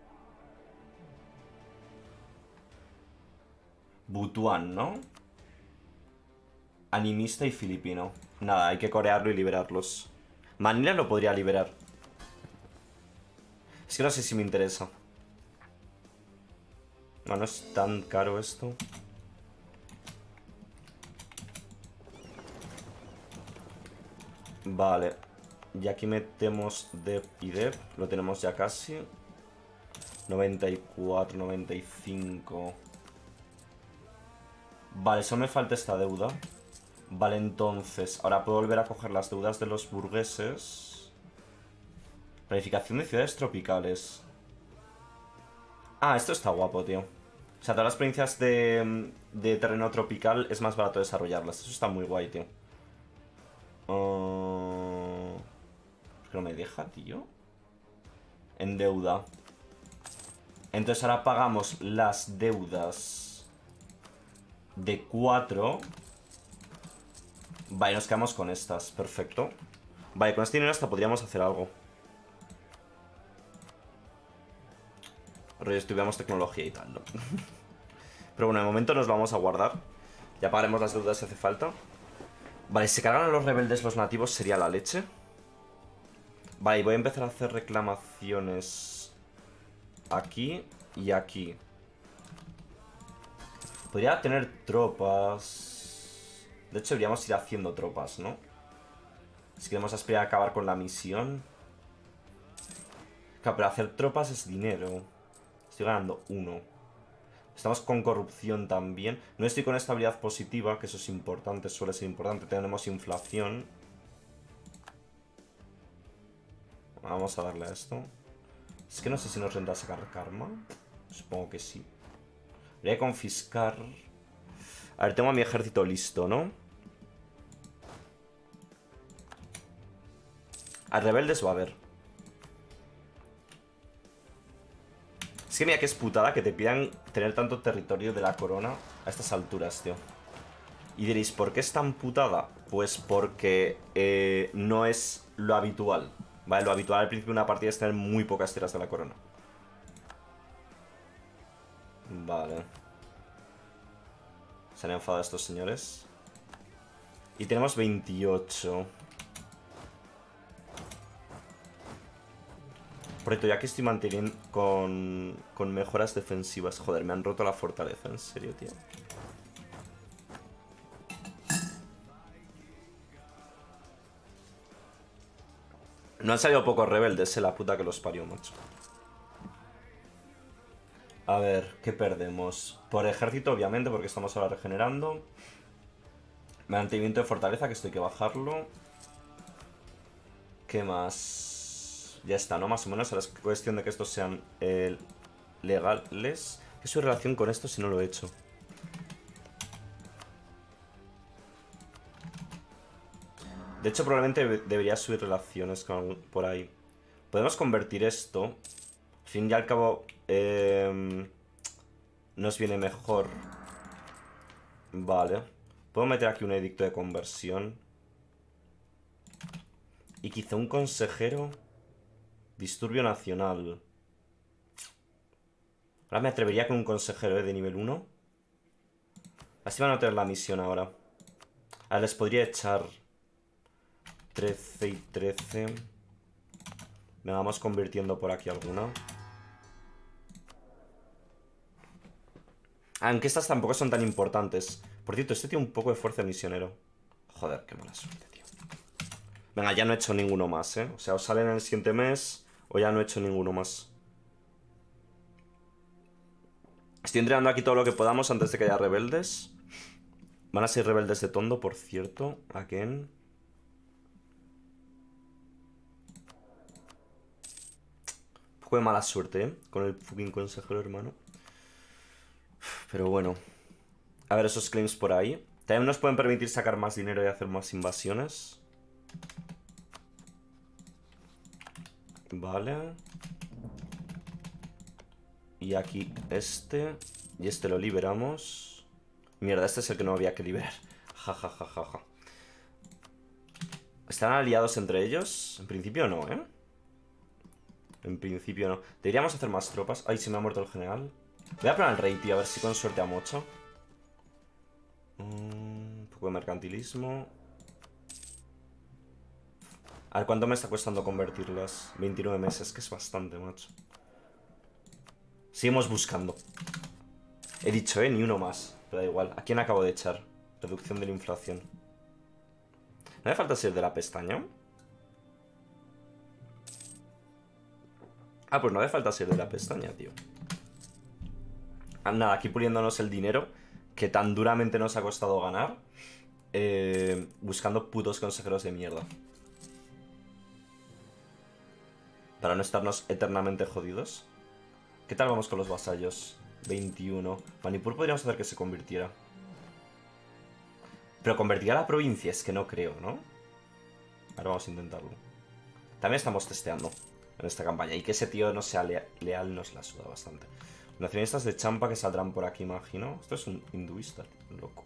Butuan, ¿no? Animista y filipino. Nada, hay que corearlo y liberarlos. Manila lo podría liberar. Es que no sé si me interesa. No, no es tan caro esto. Vale. Y aquí metemos Dep y Dep. Lo tenemos ya casi. 94, 95. Vale, solo me falta esta deuda. Vale, entonces, ahora puedo volver a coger las deudas de los burgueses. Planificación de ciudades tropicales. Ah, esto está guapo, tío. O sea, todas las provincias de terreno tropical es más barato desarrollarlas. Eso está muy guay, tío. ¿Por qué no me deja, tío? En deuda. Entonces ahora pagamos las deudas de 4. Vale, nos quedamos con estas. Perfecto. Vale, con este dinero hasta podríamos hacer algo. Rollo, estudiamos tecnología y tal, ¿no? Pero bueno, de momento nos lo vamos a guardar. Ya pagaremos las deudas si hace falta. Vale, si se cargan a los rebeldes los nativos sería la leche. Vale, y voy a empezar a hacer reclamaciones aquí y aquí. Podría tener tropas. De hecho, deberíamos ir haciendo tropas, ¿no? Si queremos aspirar a acabar con la misión. Claro, pero hacer tropas es dinero. Estoy ganando 1. Estamos con corrupción también. No estoy con estabilidad positiva, que eso es importante, suele ser importante. Tenemos inflación. Vamos a darle a esto. Es que no sé si nos renta sacar karma. Supongo que sí. Voy a confiscar. A ver, tengo a mi ejército listo, ¿no? A rebeldes va a haber. Es que mira que es putada que te pidan tener tanto territorio de la corona a estas alturas, tío. Y diréis, ¿por qué es tan putada? Pues porque no es lo habitual. Vale, lo habitual al principio de una partida es tener muy pocas tierras de la corona. Vale. Se han enfadado estos señores. Y tenemos 28. Por cierto, ya que estoy manteniendo con mejoras defensivas. Joder, me han roto la fortaleza, en serio, tío. No han salido pocos rebeldes, la puta que los parió, macho. A ver, ¿qué perdemos? Por ejército, obviamente, porque estamos ahora regenerando. Mantenimiento de fortaleza, que esto hay que bajarlo. ¿Qué más? Ya está, ¿no? Más o menos. Ahora es cuestión de que estos sean legales. ¿Qué es su relación con esto si no lo he hecho? De hecho, probablemente debería subir relaciones por ahí. Podemos convertir esto fin y al cabo nos viene mejor. Vale. Puedo meter aquí un edicto de conversión. Y quizá un consejero. Disturbio nacional. Ahora me atrevería con un consejero de nivel 1. Así van a tener la misión ahora. Ahora les podría echar 13 y 13. Me vamos convirtiendo por aquí alguna. Aunque estas tampoco son tan importantes. Por cierto, este tiene un poco de fuerza de misionero. Joder, qué mala suerte, tío. Venga, ya no he hecho ninguno más, ¿eh? O sea, os sale en el siguiente mes o ya no he hecho ninguno más. Estoy entrenando aquí todo lo que podamos antes de que haya rebeldes. Van a ser rebeldes de Tondo, por cierto. Again. Un poco de mala suerte, ¿eh? Con el fucking consejero, hermano. Pero bueno. A ver esos claims por ahí. También nos pueden permitir sacar más dinero y hacer más invasiones. Vale. Y aquí este. Y este lo liberamos. Mierda, este es el que no había que liberar. Ja, ja, ja, ja, ja. ¿Están aliados entre ellos? En principio no, ¿eh? En principio no. Deberíamos hacer más tropas. Ay, se me ha muerto el general. Voy a poner al rey, tío, a ver si con suerte a mocho. Un poco de mercantilismo. A ver, ¿cuánto me está costando convertirlas? 29 meses, que es bastante, macho. Seguimos buscando. He dicho, ni uno más. Pero da igual. ¿A quién acabo de echar? Reducción de la inflación. ¿No hace falta ser de la pestaña? Ah, pues no hace falta ser de la pestaña, tío. Nada, aquí puliéndonos el dinero que tan duramente nos ha costado ganar. Buscando putos consejeros de mierda. Para no estarnos eternamente jodidos. ¿Qué tal vamos con los vasallos? 21. Manipur podríamos hacer que se convirtiera. Pero convertir a la provincia es que no creo, ¿no? Ahora vamos a intentarlo. También estamos testeando en esta campaña. Y que ese tío no sea leal nos la suda bastante. Nacionalistas de Champa que saldrán por aquí, imagino. Esto es un hinduista, tío, loco.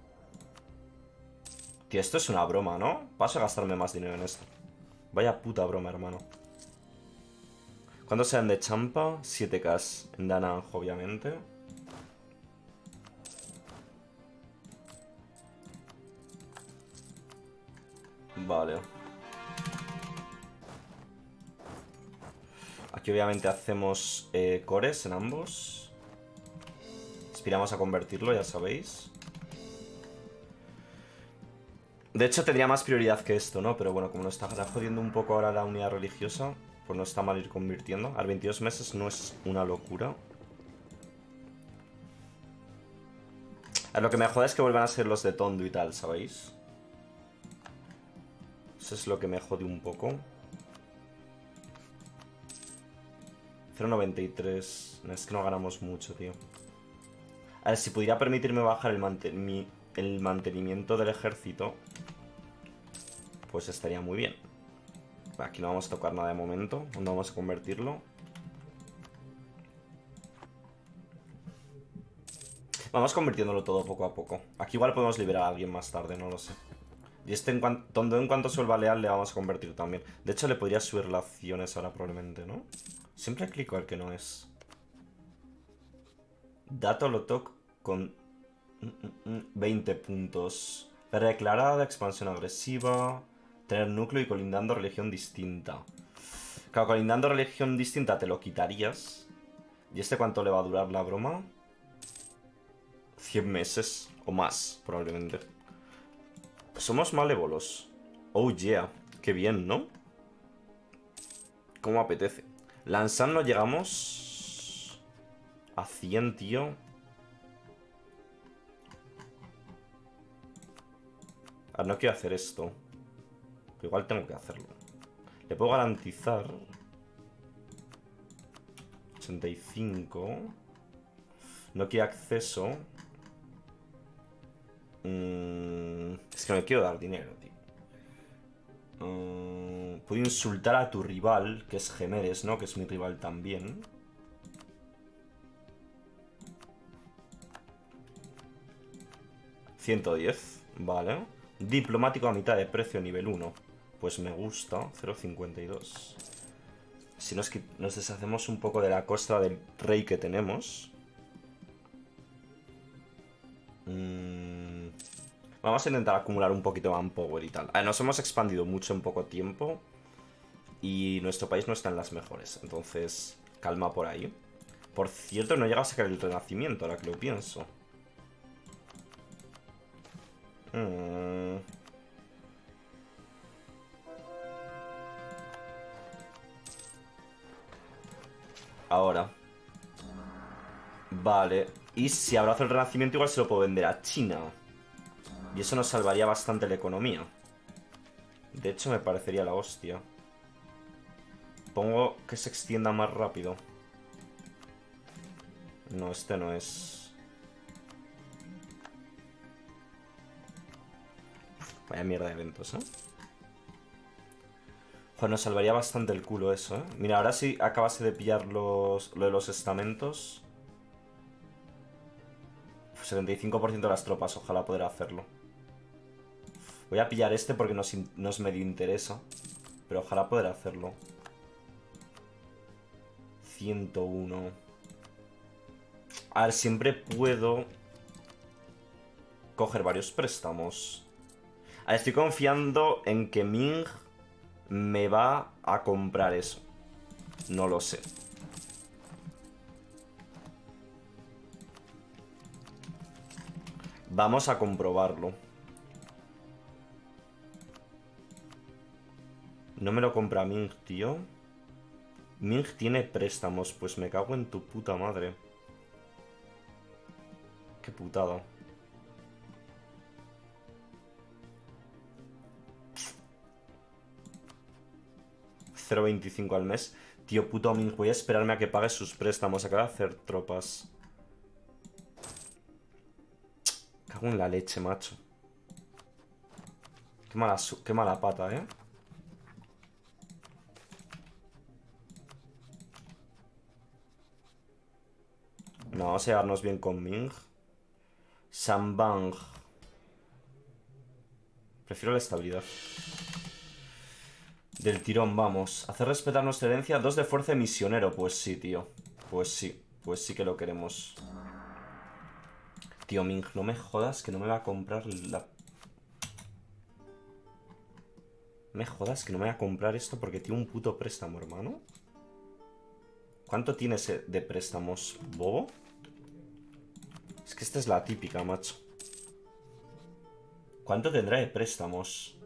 Tío, esto es una broma, ¿no? Paso a gastarme más dinero en esto. Vaya puta broma, hermano. ¿Cuántos sean de Champa? 7K en Dananj, obviamente. Vale. Aquí obviamente hacemos cores en ambos. Aspiramos a convertirlo, ya sabéis. De hecho tendría más prioridad que esto, ¿no? Pero bueno, como nos está jodiendo un poco ahora la unidad religiosa, pues no está mal ir convirtiendo. A 22 meses no es una locura. A lo que me jode es que vuelvan a ser los de Tondo y tal, ¿sabéis? Eso es lo que me jode un poco. 0,93. Es que no ganamos mucho, tío. A ver, si pudiera permitirme bajar el mantenimiento del ejército, pues estaría muy bien. Aquí no vamos a tocar nada de momento. No vamos a convertirlo. Vamos convirtiéndolo todo poco a poco. Aquí igual podemos liberar a alguien más tarde, no lo sé. Y este en cuanto se vuelva leal le vamos a convertir también. De hecho le podría subir relaciones ahora probablemente, ¿no? Siempre clico al que no es. Dato lo toco con 20 puntos. Declarada de expansión agresiva. Tener núcleo y colindando religión distinta. Claro, colindando religión distinta te lo quitarías. ¿Y este cuánto le va a durar la broma? 100 meses o más, probablemente. Somos malévolos. Oh yeah, qué bien, ¿no? Cómo apetece. Lanzan no llegamos a 100, tío. Ahora no quiero hacer esto. Pero igual tengo que hacerlo. Le puedo garantizar 85. No quiere acceso. Es que no le quiero dar dinero, tío. Puedo insultar a tu rival, que es Gemeres, ¿no? Que es mi rival también. 110, vale. Diplomático a mitad de precio, nivel 1. Pues me gusta, 0,52. Si nos deshacemos un poco de la costra del rey que tenemos. Vamos a intentar acumular un poquito de manpower y tal. Nos hemos expandido mucho en poco tiempo. Y nuestro país no está en las mejores. Entonces, calma por ahí. Por cierto, no llega a sacar el renacimiento, ahora que lo pienso. Ahora. Vale. Y si abrazo el renacimiento, igual se lo puedo vender a China. Y eso nos salvaría bastante la economía. De hecho, me parecería la hostia. Pongo que se extienda más rápido. No, este no es. Vaya mierda de eventos, ¿eh? Joder, nos salvaría bastante el culo eso, ¿eh? Mira, ahora sí acabase de pillar lo de los estamentos. 75% de las tropas, ojalá poder hacerlo. Voy a pillar este porque nos medio interesa. Pero ojalá poder hacerlo. 101. A ver, siempre puedo coger varios préstamos. A ver, estoy confiando en que Ming me va a comprar eso. No lo sé. Vamos a comprobarlo. No me lo compra Ming, tío. Ming tiene préstamos. Pues me cago en tu puta madre. Qué putada. $0,25 al mes. Tío, puto Ming, voy a esperarme a que pague sus préstamos. Acaba de hacer tropas. Cago en la leche, macho. Qué mala pata, ¿eh? No, vamos a llevarnos bien con Ming. Sambang. Prefiero la estabilidad. Del tirón, vamos. Hacer respetar nuestra herencia. 2 de fuerza de misionero. Pues sí, tío. Pues sí. Pues sí que lo queremos. Tío, Ming, no me jodas que no me va a comprar la... Me jodas que no me va a comprar esto porque tiene un puto préstamo, hermano. ¿Cuánto tiene ese de préstamos, bobo? Es que esta es la típica, macho. ¿Cuánto tendrá de préstamos?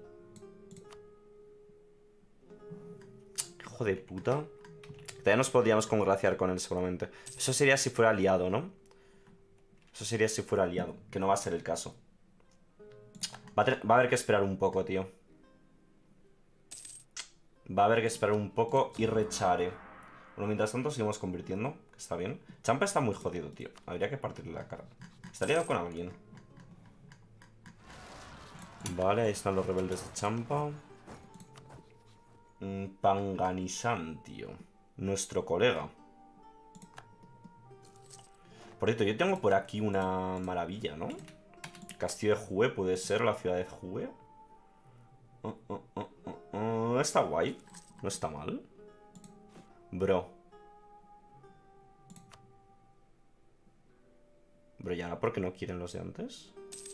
Hijo de puta. Todavía nos podríamos congraciar con él seguramente. Eso sería si fuera aliado, ¿no? Eso sería si fuera aliado. Que no va a ser el caso. Va a haber que esperar un poco, tío. Va a haber que esperar un poco y rechare. Bueno, mientras tanto seguimos convirtiendo. Que está bien. Champa está muy jodido, tío. Habría que partirle la cara. Estaría con alguien. Vale, ahí están los rebeldes de Champa. Panganisan, tío. Nuestro colega. Por cierto, yo tengo por aquí una maravilla, ¿no? Castillo de Jue puede ser, la ciudad de Jue. Está guay. No está mal. Bro, ¿y ahora por qué no quieren los de antes?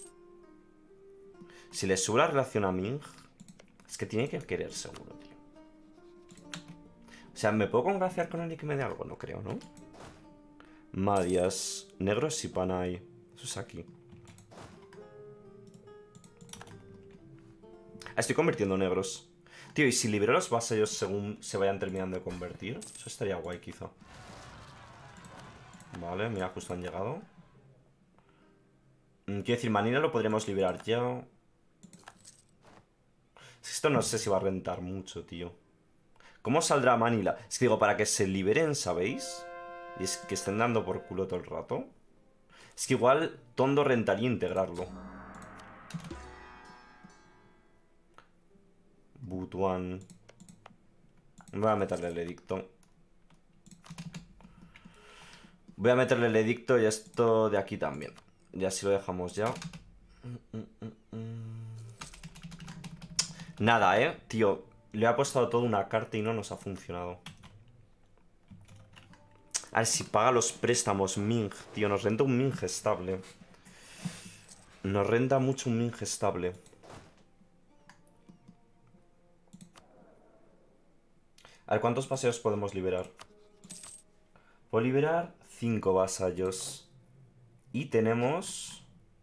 Si le sube la relación a Ming, es que tiene que querer seguro, tío. O sea, ¿me puedo congraciar con él y que me dé algo? No creo, ¿no? Madias, negros y Panay. Eso es aquí. Estoy convirtiendo negros. Tío, ¿y si libero los vasallos según se vayan terminando de convertir? Eso estaría guay, quizá. Vale, mira, justo han llegado. Quiero decir, Manila lo podríamos liberar ya. Esto no sé si va a rentar mucho, tío. ¿Cómo saldrá Manila? Es que digo, para que se liberen, ¿sabéis? Y es que estén dando por culo todo el rato. Es que igual Tondo rentaría integrarlo. Butuan. Voy a meterle el edicto. Voy a meterle el edicto y esto de aquí también. Y así lo dejamos ya. Nada, tío. Le ha apostado toda una carta y no nos ha funcionado. A ver si paga los préstamos Ming, tío. Nos renta un Ming estable. Nos renta mucho un Ming estable. A ver, ¿cuántos paseos podemos liberar? Puedo liberar 5 vasallos. Y tenemos...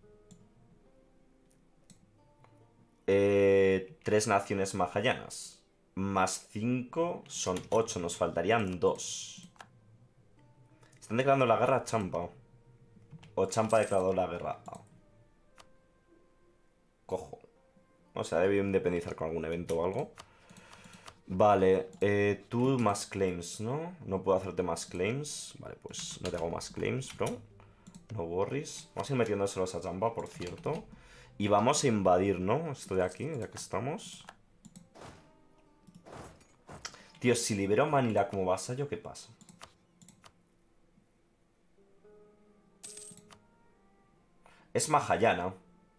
3 naciones mahayanas. Más 5 son 8. Nos faltarían 2. Están declarando la guerra a Champa. O Champa ha declarado la guerra a... Cojo. O sea, debe independizar con algún evento o algo. Vale, tú más claims, ¿no? No puedo hacerte más claims. Vale, pues no te hago más claims, bro. No worries. Vamos a ir metiéndoselos a Champa, por cierto. Y vamos a invadir, ¿no? Esto de aquí, ya que estamos. Tío, si libero a Manila como vasallo, ¿qué pasa? Es Mahayana.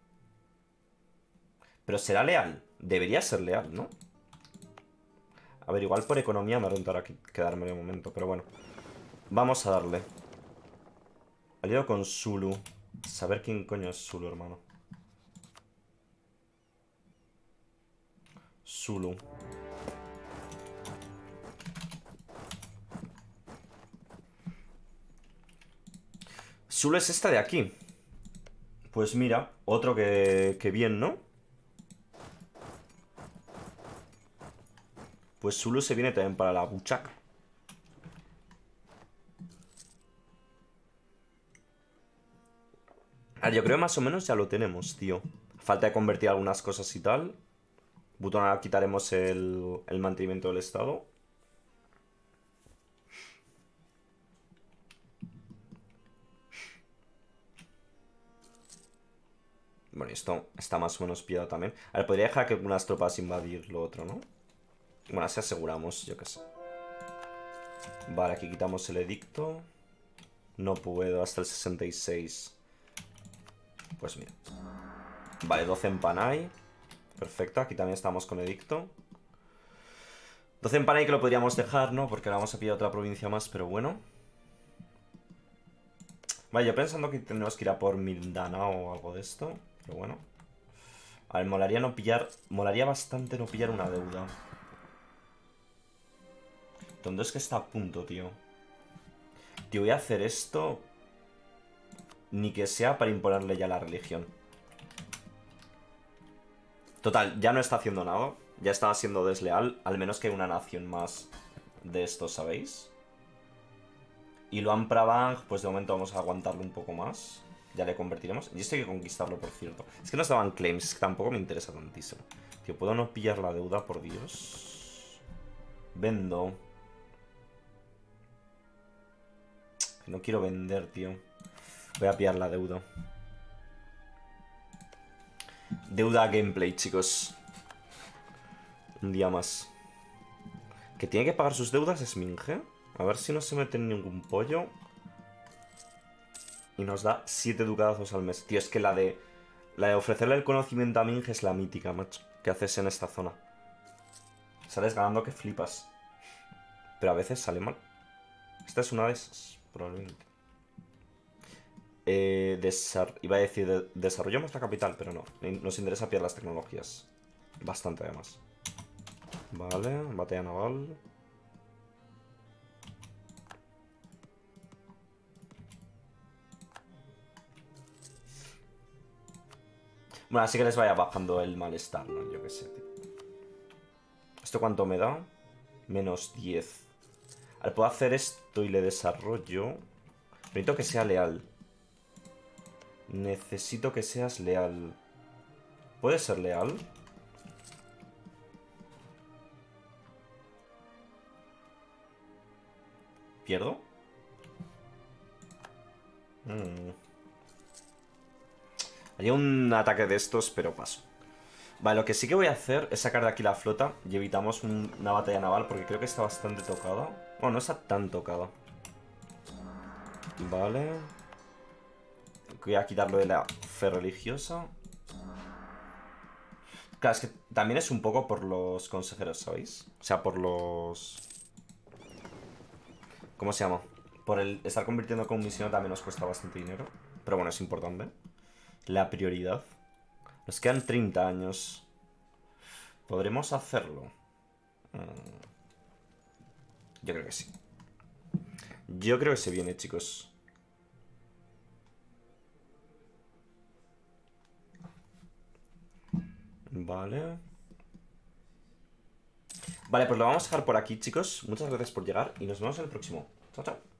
Pero será leal. Debería ser leal, ¿no? A ver, igual por economía me rentará quedarme de momento, pero bueno. Vamos a darle. Aliado con Zulu. Saber quién coño es Zulu, hermano. Zulu. Zulu es esta de aquí. Pues mira, otro que bien, ¿no? Pues Zulu se viene también para la buchaca. A ver, yo creo que más o menos ya lo tenemos, tío. Falta de convertir algunas cosas y tal. Butón, ahora quitaremos el mantenimiento del estado. Bueno, esto está más o menos pillado también. A ver, podría dejar que algunas tropas invadir lo otro, ¿no? Bueno, así aseguramos, yo qué sé. Vale, aquí quitamos el edicto. No puedo, hasta el 66. Pues mira. Vale, 12 en Panay. Perfecto, aquí también estamos con edicto. 12 en Panay que lo podríamos dejar, ¿no? Porque ahora vamos a pillar otra provincia más, pero bueno. Vale, yo pensando que tenemos que ir a por Mindanao o algo de esto. Pero bueno. A ver, molaría no pillar... Molaría bastante no pillar una deuda. ¿Dónde es que está a punto, tío? Tío, voy a hacer esto... Ni que sea para imponerle ya la religión. Total, ya no está haciendo nada. Ya estaba siendo desleal. Al menos que hay una nación más de esto, ¿sabéis? Y Luang Prabang, pues de momento vamos a aguantarlo un poco más. Ya le convertiremos. Y esto hay que conquistarlo, por cierto. Es que nos daban claims, es que tampoco me interesa tantísimo. Tío, ¿puedo no pillar la deuda, por Dios? Vendo. No quiero vender, tío. Voy a pillar la deuda. Deuda gameplay, chicos. Un día más. Que tiene que pagar sus deudas es Minge. A ver si no se mete en ningún pollo. Y nos da 7 ducadazos al mes. Tío, es que la de ofrecerle el conocimiento a Minge es la mítica, macho. Que haces en esta zona. Sales ganando que flipas. Pero a veces sale mal. Esta es una de esas, probablemente. Iba a decir, desarrollamos la capital, pero no. Nos interesa pillar las tecnologías. Bastante, además. Vale, batalla naval. Bueno, así que les vaya bajando el malestar, ¿no? Yo qué sé, tío. ¿Esto cuánto me da? Menos 10. A ver, puedo hacer esto y le desarrollo. Necesito que sea leal. Necesito que seas leal. ¿Puede ser leal? ¿Pierdo? Haría un ataque de estos, pero paso. Vale, lo que sí que voy a hacer es sacar de aquí la flota y evitamos una batalla naval porque creo que está bastante tocada. Bueno, no está tan tocada. Vale. Voy a quitarlo de la fe religiosa. Claro, es que también es un poco por los consejeros, ¿sabéis? O sea, por los... ¿Cómo se llama? Por el estar convirtiendo con misión también nos cuesta bastante dinero. Pero bueno, es importante. La prioridad. Nos quedan 30 años. ¿Podremos hacerlo? Yo creo que sí. Yo creo que se viene, chicos. Vale. Vale, pues lo vamos a dejar por aquí, chicos. Muchas gracias por llegar y nos vemos en el próximo. Chao, chao.